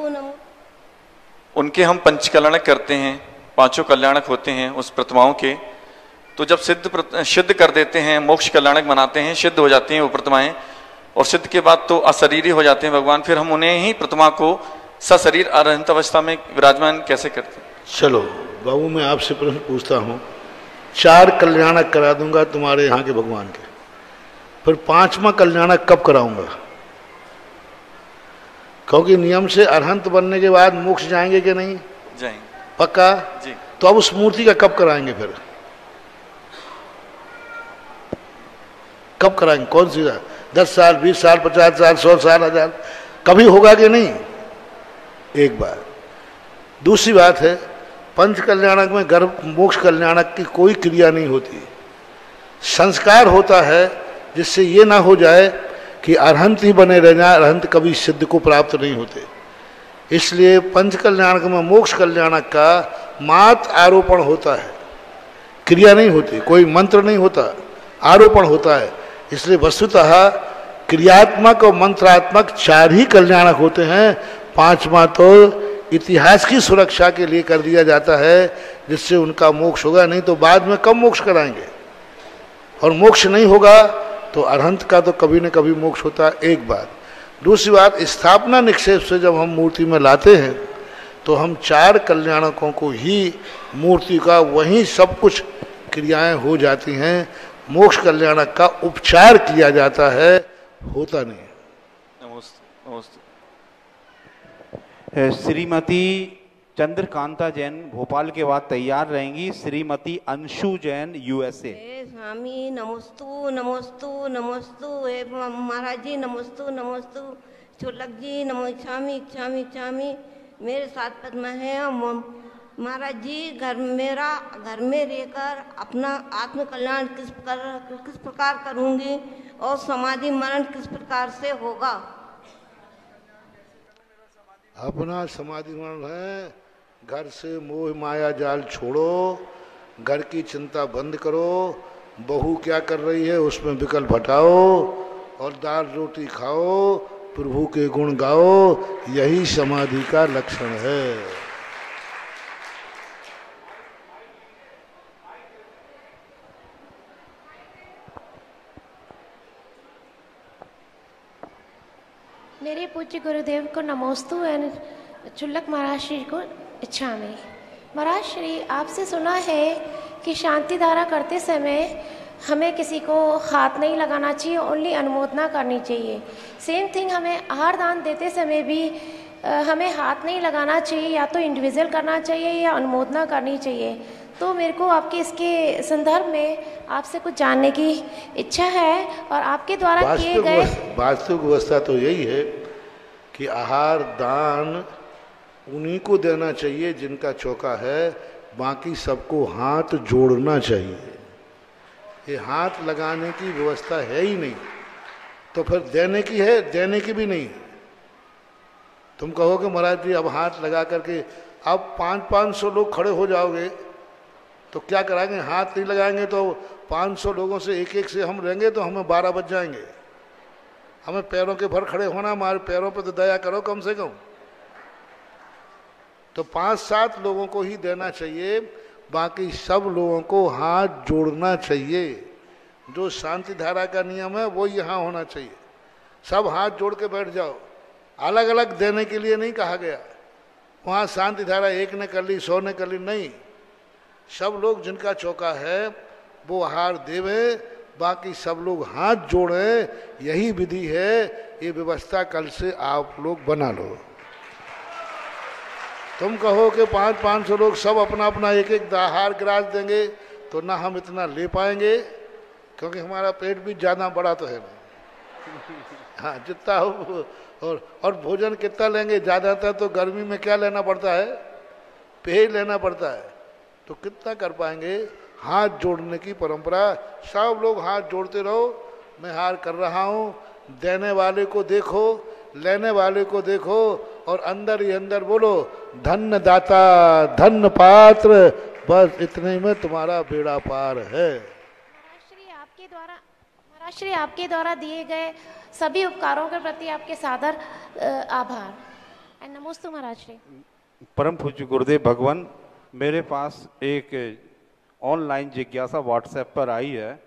उनके हम पंच कल्याणक करते हैं, पांचों कल्याणक होते हैं उस प्रतिमाओं के, तो जब सिद्ध सिद्ध कर देते हैं, मोक्ष कल्याणक बनाते हैं, सिद्ध हो जाती हैं वो प्रतिमाएं, और सिद्ध के बाद तो अशरीरी हो जाते हैं भगवान, फिर हम उन्हें ही प्रतिमा को सशरीर अरहंत अवस्था में विराजमान कैसे करते हैं? चलो बाबू, मैं आपसे प्रश्न पूछता हूँ। चार कल्याणक करा दूंगा तुम्हारे यहाँ के भगवान के, फिर पांचवा कल्याणक कब कराऊंगा? क्योंकि नियम से अरहंत बनने के बाद मोक्ष जाएंगे कि नहीं? जाएंगे। पक्का जी। तो अब उस मूर्ति का कब कराएंगे? फिर कब कराएंगे? कौन सी? दस साल, बीस साल, पचास साल, सौ साल, हजार, कभी होगा कि नहीं? एक बात। दूसरी बात है, पंच कल्याणक में गर्भ मोक्ष कल्याणक की कोई क्रिया नहीं होती, संस्कार होता है जिससे ये ना हो जाए कि अरहंत ही बने रह जाए, अरहंत कभी सिद्ध को प्राप्त नहीं होते। इसलिए पंच कल्याणक में मोक्ष कल्याणक का मात्र आरोपण होता है, क्रिया नहीं होती, कोई मंत्र नहीं होता, आरोपण होता है। इसलिए वस्तुतः क्रियात्मक और मंत्रात्मक चार ही कल्याणक होते हैं, पांचवा तो इतिहास की सुरक्षा के लिए कर दिया जाता है जिससे उनका मोक्ष होगा, नहीं तो बाद में कब मोक्ष कराएंगे? और मोक्ष नहीं होगा तो अरहंत का तो कभी न कभी मोक्ष होता है। एक बात। दूसरी बात, स्थापना निक्षेप से जब हम मूर्ति में लाते हैं तो हम चार कल्याणकों को ही मूर्ति का वहीं सब कुछ क्रियाएं हो जाती हैं, मोक्ष कल्याणक का उपचार किया जाता है, होता नहीं। नमस्ते। नमस्ते। श्रीमती चंद्रकांता जैन भोपाल के बाद तैयार रहेंगी। श्रीमती अंशु जैन यूएसए। स्वामी नमोस्तु नमोस्तु नमोस्तु, हे महाराज जी नमोस्तु नमोस्तु, छुल्लक जी नमो इच्छामी इच्छामी इच्छामी। मेरे साथ पद्मा है। महाराज जी, घर मेरा घर में रहकर अपना आत्म कल्याण किस कर किस प्रकार करूंगी और समाधि मरण किस प्रकार से होगा? अपना समाधि मरण है, घर से मोह माया जाल छोड़ो, घर की चिंता बंद करो, बहू क्या कर रही है उसमें विकल्प हटाओ और दाल रोटी खाओ, प्रभु के गुण गाओ, यही समाधि का लक्षण है। मेरे पूज्य गुरुदेव को नमोस्तु एंड चुल्लक महाराज श्री को इच्छा में। महाराज श्री, आपसे सुना है कि शांति धारा करते समय हमें किसी को हाथ नहीं लगाना चाहिए, ओनली अनुमोदना करनी चाहिए। सेम थिंग हमें आहार दान देते समय भी आ, हमें हाथ नहीं लगाना चाहिए, या तो इंडिविजुअल करना चाहिए या अनुमोदना करनी चाहिए। तो मेरे को आपके इसके संदर्भ में आपसे कुछ जानने की इच्छा है और आपके द्वारा किए गए। वास्तविक व्यवस्था तो यही है कि आहार दान उन्हीं को देना चाहिए जिनका चौका है, बाकी सबको हाथ जोड़ना चाहिए। ये हाथ लगाने की व्यवस्था है ही नहीं, तो फिर देने की है, देने की भी नहीं। तुम कहोगे महाराज जी अब हाथ लगा करके अब पाँच पाँच सौ लोग खड़े हो जाओगे तो क्या कराएंगे? हाथ नहीं लगाएंगे तो पाँच सौ लोगों से एक एक से हम रहेंगे तो हमें बारह बज जाएंगे। हमें पैरों के भर खड़े होना, हमारे पैरों पे तो दया करो कम से कम। तो पांच सात लोगों को ही देना चाहिए, बाकी सब लोगों को हाथ जोड़ना चाहिए। जो शांति धारा का नियम है वो यहाँ होना चाहिए। सब हाथ जोड़ के बैठ जाओ, अलग अलग देने के लिए नहीं कहा गया। वहाँ शांति धारा एक ने कर ली, सौ ने कर ली, नहीं। सब लोग जिनका चौका है वो आहार देवे, बाकी सब लोग हाथ जोड़े, यही विधि है। ये व्यवस्था कल से आप लोग बना लो। तुम कहो कि पाँच पाँच सौ लोग सब अपना अपना एक एक आहार गिलास देंगे तो ना हम इतना ले पाएंगे, क्योंकि हमारा पेट भी ज़्यादा बड़ा तो है ना। हाँ, जितना हो। और और भोजन कितना लेंगे? ज़्यादातर तो गर्मी में क्या लेना पड़ता है? पेय लेना पड़ता है। तो कितना कर पाएंगे? हाथ जोड़ने की परंपरा, सब लोग हाथ जोड़ते रहो। मैं हार कर रहा हूँ, देने वाले को देखो, लेने वाले को देखो, और अंदर ही अंदर बोलो धन्य दाता धन्य पात्र, बस इतने में तुम्हारा बेड़ा पार है। महाराज आपके द्वारा महाराज श्री आपके द्वारा दिए गए सभी उपकारों के प्रति आपके सादर आभार। एंड नमोस्तु महाराज श्री। परम पूज्य गुरुदेव भगवान, मेरे पास एक ऑनलाइन जिज्ञासा व्हाट्सएप पर आई है।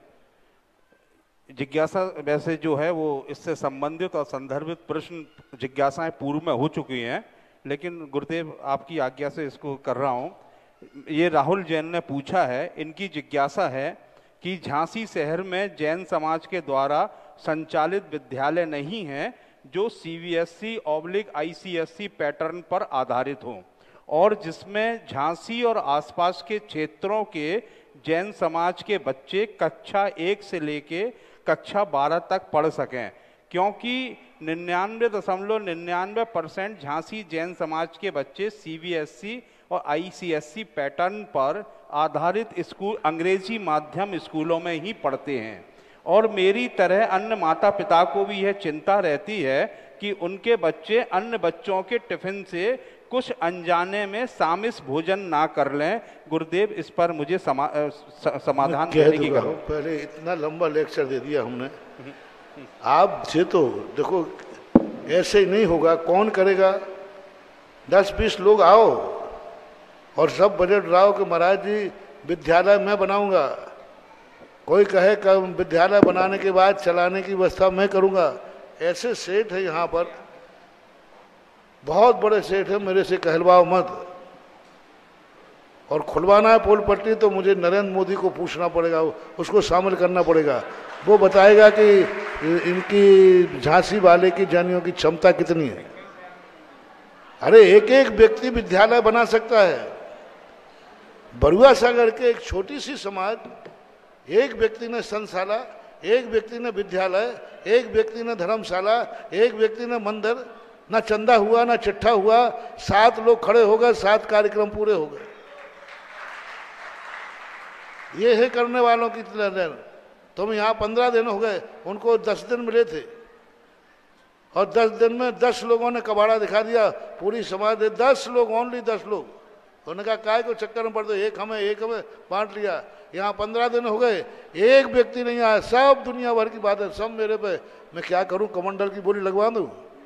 जिज्ञासा वैसे जो है वो इससे संबंधित और संदर्भित प्रश्न जिज्ञासाएं पूर्व में हो चुकी हैं, लेकिन गुरुदेव आपकी आज्ञा से इसको कर रहा हूँ। ये राहुल जैन ने पूछा है, इनकी जिज्ञासा है कि झांसी शहर में जैन समाज के द्वारा संचालित विद्यालय नहीं है जो सीबीएसई ऑब्लिक आईसीएसई पैटर्न पर आधारित हो, और जिसमें झांसी और आसपास के क्षेत्रों के जैन समाज के बच्चे कक्षा एक से लेके कक्षा बारह तक पढ़ सकें, क्योंकि निन्यानवे दशमलव निन्यानवे परसेंट झांसी जैन समाज के बच्चे सीबीएसई और आईसीएसई पैटर्न पर आधारित स्कूल अंग्रेजी माध्यम स्कूलों में ही पढ़ते हैं। और मेरी तरह अन्य माता पिता को भी यह चिंता रहती है कि उनके बच्चे अन्य बच्चों के टिफिन से कुछ अनजाने में सामिस भोजन ना कर लें। गुरुदेव, इस पर मुझे समा, समाधान देने की करो। पहले इतना लंबा लेक्चर दे दिया हमने, आप से तो देखो ऐसे ही नहीं होगा। कौन करेगा? दस बीस लोग आओ और सब बजट लाओ कि महाराज जी विद्यालय मैं बनाऊंगा। कोई कहे कि विद्यालय बनाने के बाद चलाने की व्यवस्था मैं करूंगा। ऐसे सेठ है यहाँ पर, बहुत बड़े सेठ है, मेरे से कहलवाओ मत। और खुलवाना है पोल पट्टी तो मुझे नरेंद्र मोदी को पूछना पड़ेगा, उसको शामिल करना पड़ेगा। वो बताएगा कि इनकी झांसी वाले की जानियों की क्षमता कितनी है। अरे एक एक व्यक्ति विद्यालय बना सकता है। बरुआ सागर के एक छोटी सी समाज, एक व्यक्ति ने संशाला, एक व्यक्ति ने विद्यालय, एक व्यक्ति ने धर्मशाला, एक व्यक्ति ने मंदिर, ना चंदा हुआ ना चिट्ठा हुआ, सात लोग खड़े हो गए, सात कार्यक्रम पूरे हो गए। ये है करने वालों की दिन। तुम यहाँ पंद्रह दिन हो गए, उनको दस दिन मिले थे, और दस दिन में दस लोगों ने कबाड़ा दिखा दिया। पूरी समाज, दस लोग, ओनली दस लोग। उन्होंने कहा काय को चक्कर में पड़ते, एक हमें एक हमें बांट लिया। यहाँ पंद्रह दिन हो गए, एक व्यक्ति नहीं आया। सब दुनिया भर की बात है, सब मेरे पे। मैं क्या करूं, कमंडल की बोली लगवा दूं?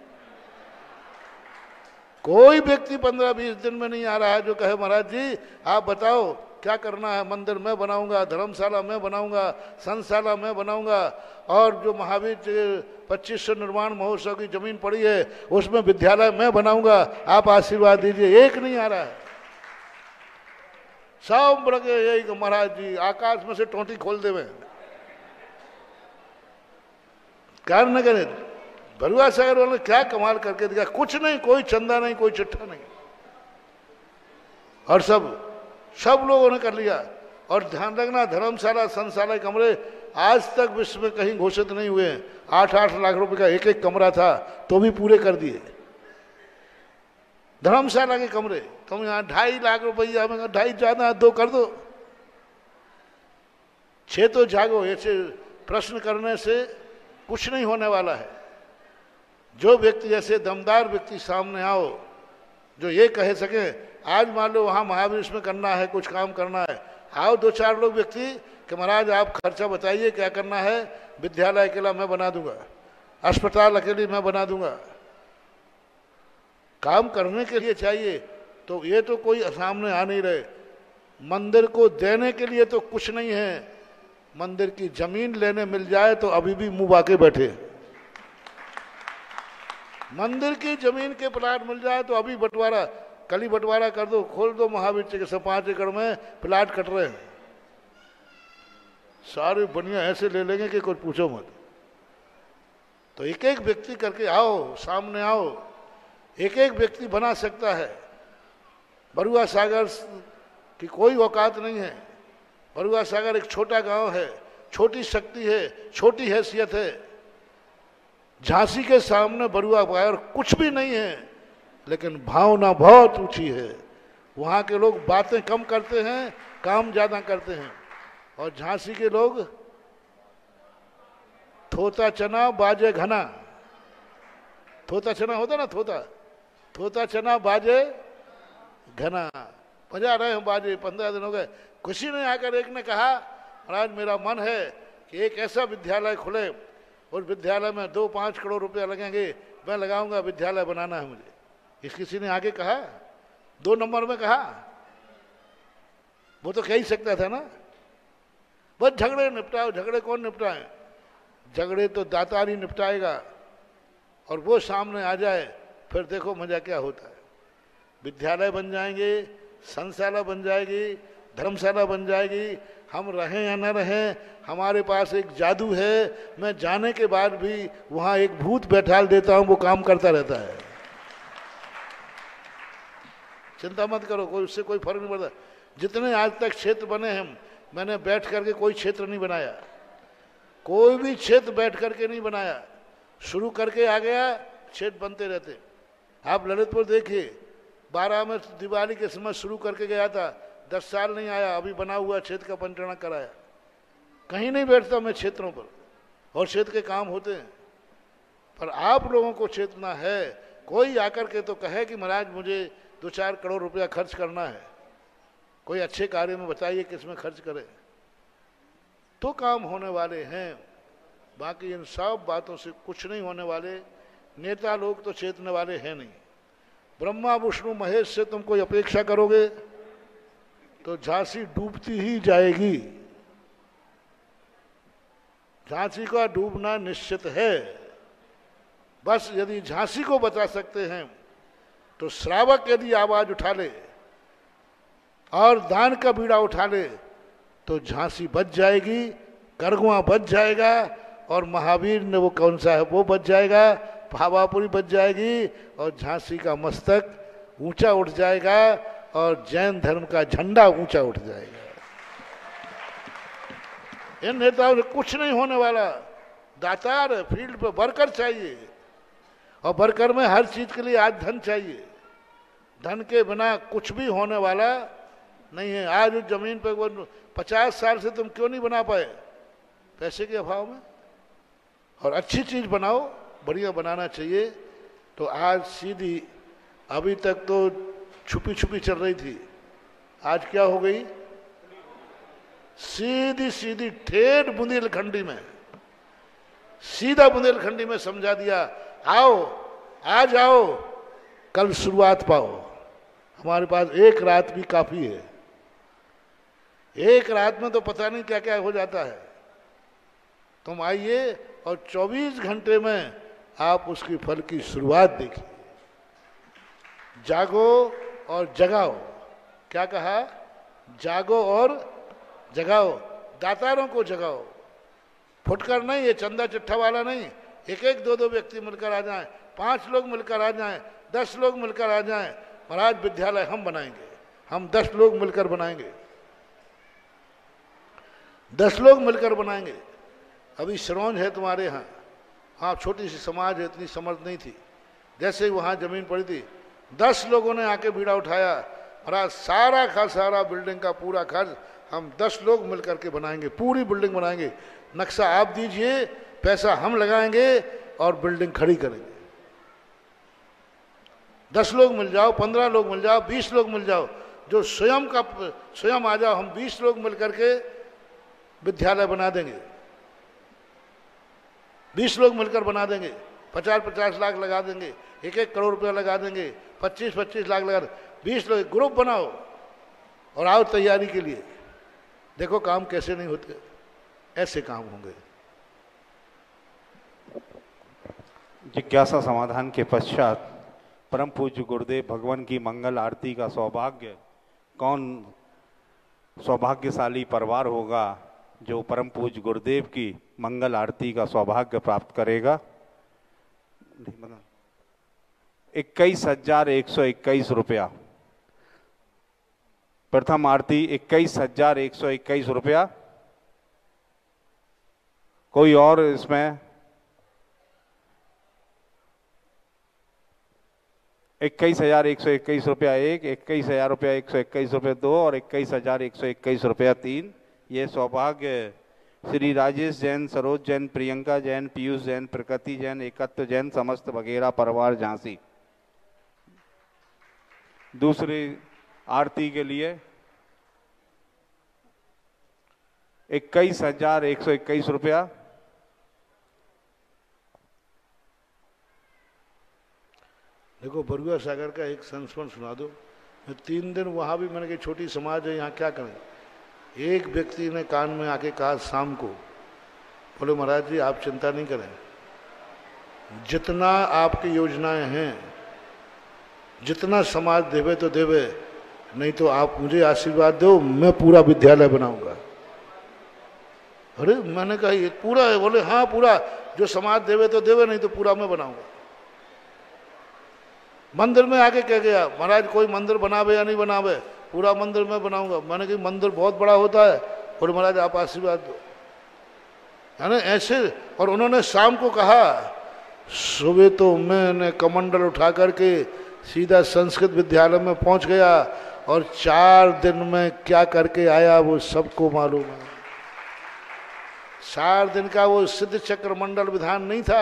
कोई व्यक्ति पंद्रह बीस दिन में नहीं आ रहा है जो कहे महाराज जी आप बताओ क्या करना है। मंदिर मैं बनाऊंगा, धर्मशाला मैं बनाऊंगा, संतशाला मैं बनाऊंगा, और जो महावीर पच्चीस सौ निर्माण महोत्सव की जमीन पड़ी है उसमें विद्यालय मैं बनाऊंगा। आप आशीर्वाद दीजिए। एक नहीं आ रहा है। सब बढ़ गए यही महाराज जी आकाश में से टोंटी खोल देवे। कार्य न करे। बरुआ सागर वालों ने क्या कमाल करके दिया। कुछ नहीं, कोई चंदा नहीं, कोई चिट्ठा नहीं, और सब सब लोगों ने कर लिया। और ध्यान रखना, धर्मशाला संतशाला कमरे आज तक विश्व में कहीं घोषित नहीं हुए हैं। आठ आठ लाख रुपए का एक एक कमरा था तो भी पूरे कर दिए। धर्मशाला के कमरे तुम यहाँ ढाई लाख रुपया में, ढाई ज्यादा दो कर दो। छह तो जागो। ऐसे प्रश्न करने से कुछ नहीं होने वाला है। जो व्यक्ति ऐसे दमदार व्यक्ति सामने आओ जो ये कह सके, आज मान लो वहाँ महावीर में करना है, कुछ काम करना है, आओ दो चार लोग व्यक्ति कि महाराज आप खर्चा बताइए क्या करना है। विद्यालय अकेला मैं बना दूंगा, अस्पताल अकेली मैं बना दूंगा। काम करने के लिए चाहिए। तो ये तो कोई सामने आ नहीं रहे। मंदिर को देने के लिए तो कुछ नहीं है। मंदिर की जमीन लेने मिल जाए तो अभी भी मुंह बाके बैठे। मंदिर की जमीन के प्लाट मिल जाए तो अभी बंटवारा, कल ही बंटवारा कर दो, खोल दो महावीर चिकित्सा, पांच एकड़ में प्लाट कट रहे हैं। सारे बढ़िया ऐसे ले लेंगे कि कुछ पूछो मत। तो एक एक व्यक्ति करके आओ, सामने आओ, एक एक व्यक्ति बना सकता है। बरुआ सागर की कोई औकात नहीं है। बरुआ सागर एक छोटा गांव है, छोटी शक्ति है, छोटी हैसियत है। झांसी के सामने बरुआ सागर कुछ भी नहीं है, लेकिन भावना बहुत ऊंची है। वहाँ के लोग बातें कम करते हैं, काम ज्यादा करते हैं। और झांसी के लोग थोता चना बाजे घना, थोता चना होता ना, थोता थोता चना बाजे घना, बजा रहे हैं बाजे। पंद्रह दिन हो गए, खुशी ने आकर एक ने कहा महाराज मेरा मन है कि एक ऐसा विद्यालय खुले, उस विद्यालय में दो पाँच करोड़ रुपया लगेंगे, मैं लगाऊंगा, विद्यालय बनाना है मुझे। इस किसी ने आगे कहा, दो नंबर में कहा, वो तो कह ही सकता था ना। बस झगड़े निपटाओ, झगड़े कौन निपटाए? झगड़े तो दातार ही निपटाएगा। और वो सामने आ जाए, फिर देखो मजा क्या होता है। विद्यालय बन जाएंगे, संस्थाला बन जाएगी, धर्मशाला बन जाएगी। हम रहें या न रहें, हमारे पास एक जादू है। मैं जाने के बाद भी वहां एक भूत बैठाल देता हूं, वो काम करता रहता है। चिंता मत करो, कोई उससे कोई फर्क नहीं पड़ता। जितने आज तक क्षेत्र बने हैं, मैंने बैठ करके कोई क्षेत्र नहीं बनाया, कोई भी क्षेत्र बैठ करके नहीं बनाया। शुरू करके आ गया, क्षेत्र बनते रहते। आप ललितपुर देखिए, बारह में दिवाली के समय शुरू करके गया था, दस साल नहीं आया, अभी बना हुआ क्षेत्र का पंचना कराया। कहीं नहीं बैठता मैं क्षेत्रों पर, और क्षेत्र के काम होते हैं। पर आप लोगों को चेतना है। कोई आकर के तो कहे कि महाराज मुझे दो चार करोड़ रुपया खर्च करना है, कोई अच्छे कार्य में बताइए किसमें खर्च करें, तो काम होने वाले हैं। बाकी इन सब बातों से कुछ नहीं होने वाले। नेता लोग तो चेतने वाले हैं नहीं। ब्रह्मा विष्णु महेश से तुम कोई अपेक्षा करोगे तो झांसी डूबती ही जाएगी। झांसी का डूबना निश्चित है। बस यदि झांसी को बचा सकते हैं तो श्रावक यदि आवाज उठा ले और दान का बीड़ा उठा ले तो झांसी बच जाएगी, करगुआ बच जाएगा, और महावीर ने वो कौन सा है वो बच जाएगा, भावापुरी बच जाएगी, और झांसी का मस्तक ऊंचा उठ जाएगा, और जैन धर्म का झंडा ऊंचा उठ जाएगा। इन नेताओं से कुछ नहीं होने वाला। दातार है, फील्ड पे वर्कर चाहिए, और वर्कर में हर चीज के लिए आज धन चाहिए। धन के बिना कुछ भी होने वाला नहीं है। आज उस जमीन पे वो पचास साल से तुम क्यों नहीं बना पाए? पैसे के अभाव में। और अच्छी चीज बनाओ, बढ़िया बनाना चाहिए। तो आज सीधी, अभी तक तो छुपी छुपी चल रही थी, आज क्या हो गई? सीधी सीधी ठेठ बुंदेलखंडी में, सीधा बुंदेलखंडी में समझा दिया, आओ आ जाओ, कल शुरुआत पाओ। हमारे पास एक रात भी काफी है। एक रात में तो पता नहीं क्या क्या हो जाता है। तुम आइए और चौबीस घंटे में आप उसकी फल की शुरुआत देखिए। जागो और जगाओ। क्या कहा? जागो और जगाओ। दातारों को जगाओ, फुटकर नहीं, ये चंदा चिट्ठा वाला नहीं। एक एक दो दो व्यक्ति मिलकर आ जाएं, पांच लोग मिलकर आ जाएं, दस लोग मिलकर आ जाएं। महाराज विद्यालय हम बनाएंगे, हम दस लोग मिलकर बनाएंगे, दस लोग मिलकर बनाएंगे। अभी सिरौंज है तुम्हारे यहाँ, हाँ छोटी सी समाज है, इतनी समझ नहीं थी। जैसे ही वहाँ जमीन पड़ी थी, दस लोगों ने आके बीड़ा उठाया, महाराज सारा का सारा बिल्डिंग का पूरा खर्च हम दस लोग मिलकर के बनाएंगे, पूरी बिल्डिंग बनाएंगे। नक्शा आप दीजिए, पैसा हम लगाएंगे और बिल्डिंग खड़ी करेंगे। दस लोग मिल जाओ, पंद्रह लोग मिल जाओ, बीस लोग मिल जाओ, जो स्वयं का स्वयं आ जाओ, हम बीस लोग मिलकर के विद्यालय बना देंगे। बीस लोग मिलकर बना देंगे, पचास पचास लाख लगा देंगे, एक एक करोड़ रुपया लगा देंगे, पच्चीस पच्चीस लाख लगा देंगे। बीस लोग ग्रुप बनाओ और आओ तैयारी के लिए। देखो काम कैसे नहीं होते, ऐसे काम होंगे। जिज्ञासा समाधान के पश्चात परम पूज्य गुरुदेव भगवान की मंगल आरती का सौभाग्य कौन सौभाग्यशाली परिवार होगा, जो परम पूज्य गुरुदेव की मंगल आरती का सौभाग्य प्राप्त करेगा। इक्कीस हजार एक सौ इक्कीस रुपया। प्रथम आरती इक्कीस हजार एक सौ इक्कीस रुपया। कोई और इसमें? इक्कीस हजार एक सौ इक्कीस रुपया एक, इक्कीस हजार रुपया एक सौ इक्कीस रुपया दो और इक्कीस हजार एक सौ इक्कीस रुपया तीन। ये सौभाग्य श्री राजेश जैन, सरोज जैन, प्रियंका जैन, पीयूष जैन, प्रकृति जैन, एकत्व जैन, समस्त वगैरह परिवार झांसी। दूसरी आरती के लिए इक्कीस हजार एक सौ इक्कीस रुपया। देखो बरुआ सागर का एक संस्मरण सुना दो। मैं तीन दिन वहाँ भी मैंने कहा छोटी समाज है यहाँ क्या करें। एक व्यक्ति ने कान में आके कहा शाम को, बोले महाराज जी आप चिंता नहीं करें, जितना आपकी योजनाएं हैं, जितना समाज देवे तो देवे, नहीं तो आप मुझे आशीर्वाद दो, मैं पूरा विद्यालय बनाऊंगा। अरे मैंने कहा ये पूरा है? बोले हाँ पूरा, जो समाज देवे तो देवे, नहीं तो पूरा मैं बनाऊंगा। मंदिर में आके कह गया महाराज कोई मंदिर बनावे या नहीं बनावे, पूरा मंदिर मैं बनाऊंगा। मैंने कहा मंदिर बहुत बड़ा होता है, और महाराज आप आशीर्वाद दो, है ना ऐसे। और उन्होंने शाम को कहा, सुबह तो मैंने कमंडल उठा करके सीधा संस्कृत विद्यालय में पहुंच गया, और चार दिन में क्या करके आया वो सबको मालूम है। चार दिन का वो सिद्ध चक्र मंडल विधान नहीं था,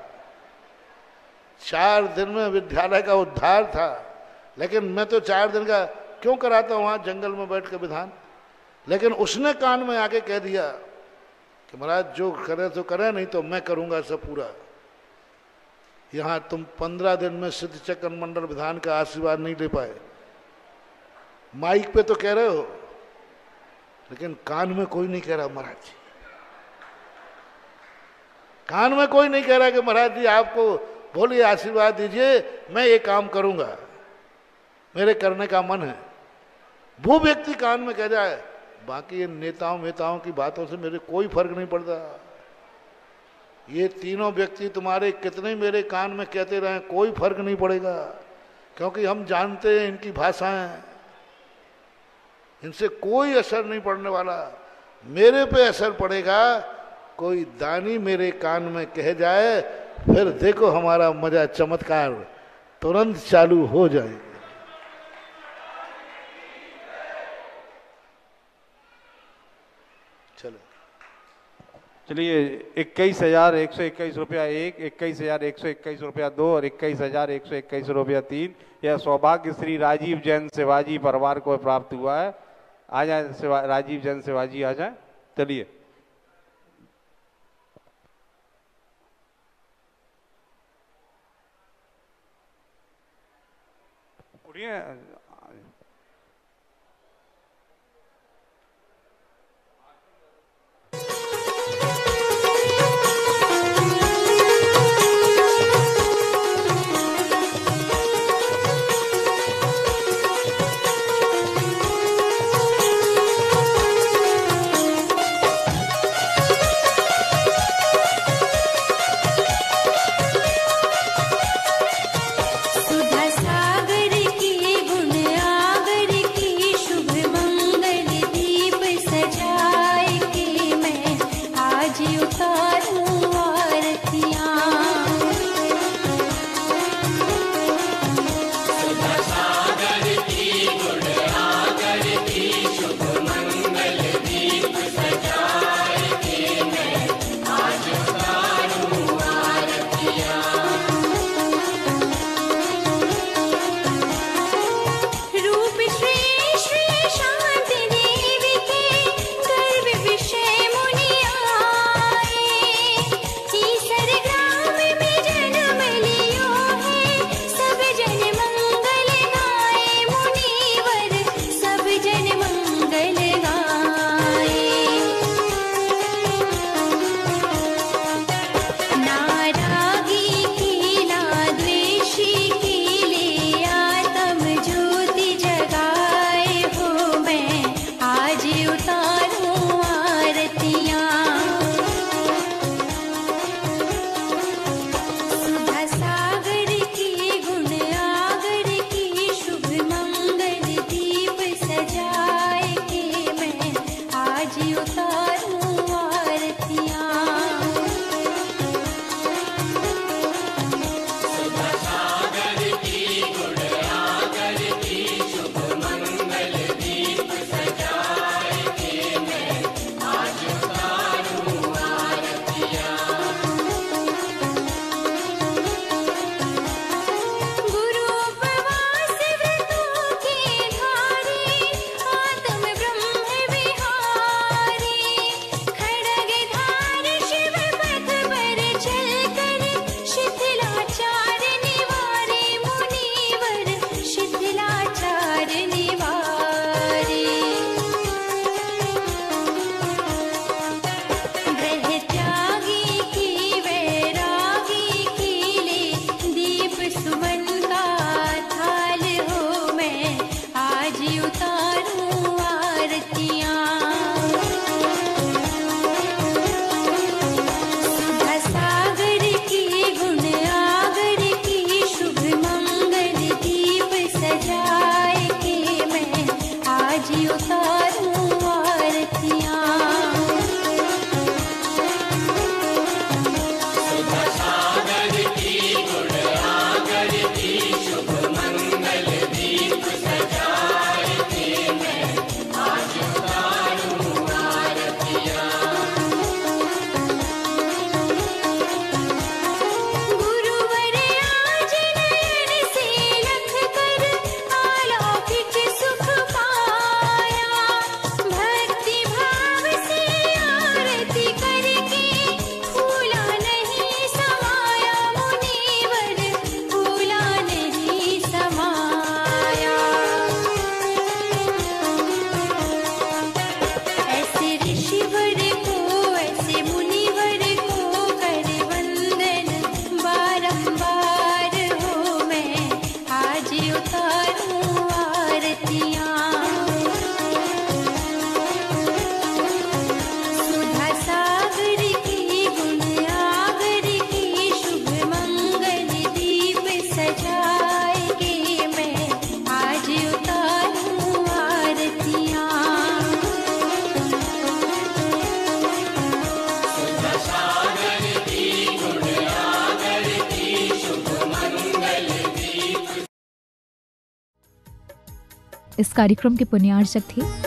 चार दिन में विद्यालय का उद्धार था। लेकिन मैं तो चार दिन का क्यों कराता हूं वहां जंगल में बैठ के विधान। लेकिन उसने कान में आके कह दिया कि महाराज जो करे तो करे, नहीं तो मैं करूंगा सब पूरा। यहां तुम पंद्रह दिन में सिद्ध चक्र मंडल विधान का आशीर्वाद नहीं ले पाए। माइक पे तो कह रहे हो, लेकिन कान में कोई नहीं कह रहा महाराज जी, कान में कोई नहीं कह रहा कि महाराज जी आपको बोलिए आशीर्वाद दीजिए, मैं ये काम करूंगा, मेरे करने का मन है। वो व्यक्ति कान में कह जाए, बाकी इन नेताओं नेताओं की बातों से मेरे कोई फर्क नहीं पड़ता। ये तीनों व्यक्ति तुम्हारे कितने मेरे कान में कहते रहे, कोई फर्क नहीं पड़ेगा, क्योंकि हम जानते हैं इनकी भाषाएं, इनसे कोई असर नहीं पड़ने वाला। मेरे पे असर पड़ेगा, कोई दानी मेरे कान में कह जाए, फिर देखो हमारा मजा चमत्कार तुरंत चालू हो जाएगा। चलो चलिए, इक्कीस हजार एक सौ इक्कीस रुपया एक, इक्कीस हजार एक सौ इक्कीस रुपया दो और इक्कीस हजार एक सौ इक्कीस रुपया तीन। यह सौभाग्य श्री राजीव जैन शिवाजी परिवार को प्राप्त हुआ है। आ जाए शिवा राजीव जैन शिवाजी आ जाए। चलिए उठिए। सुधा सागर की गुण आज उतारूं आरतियां। इस कार्यक्रम के पुण्यार्चक थे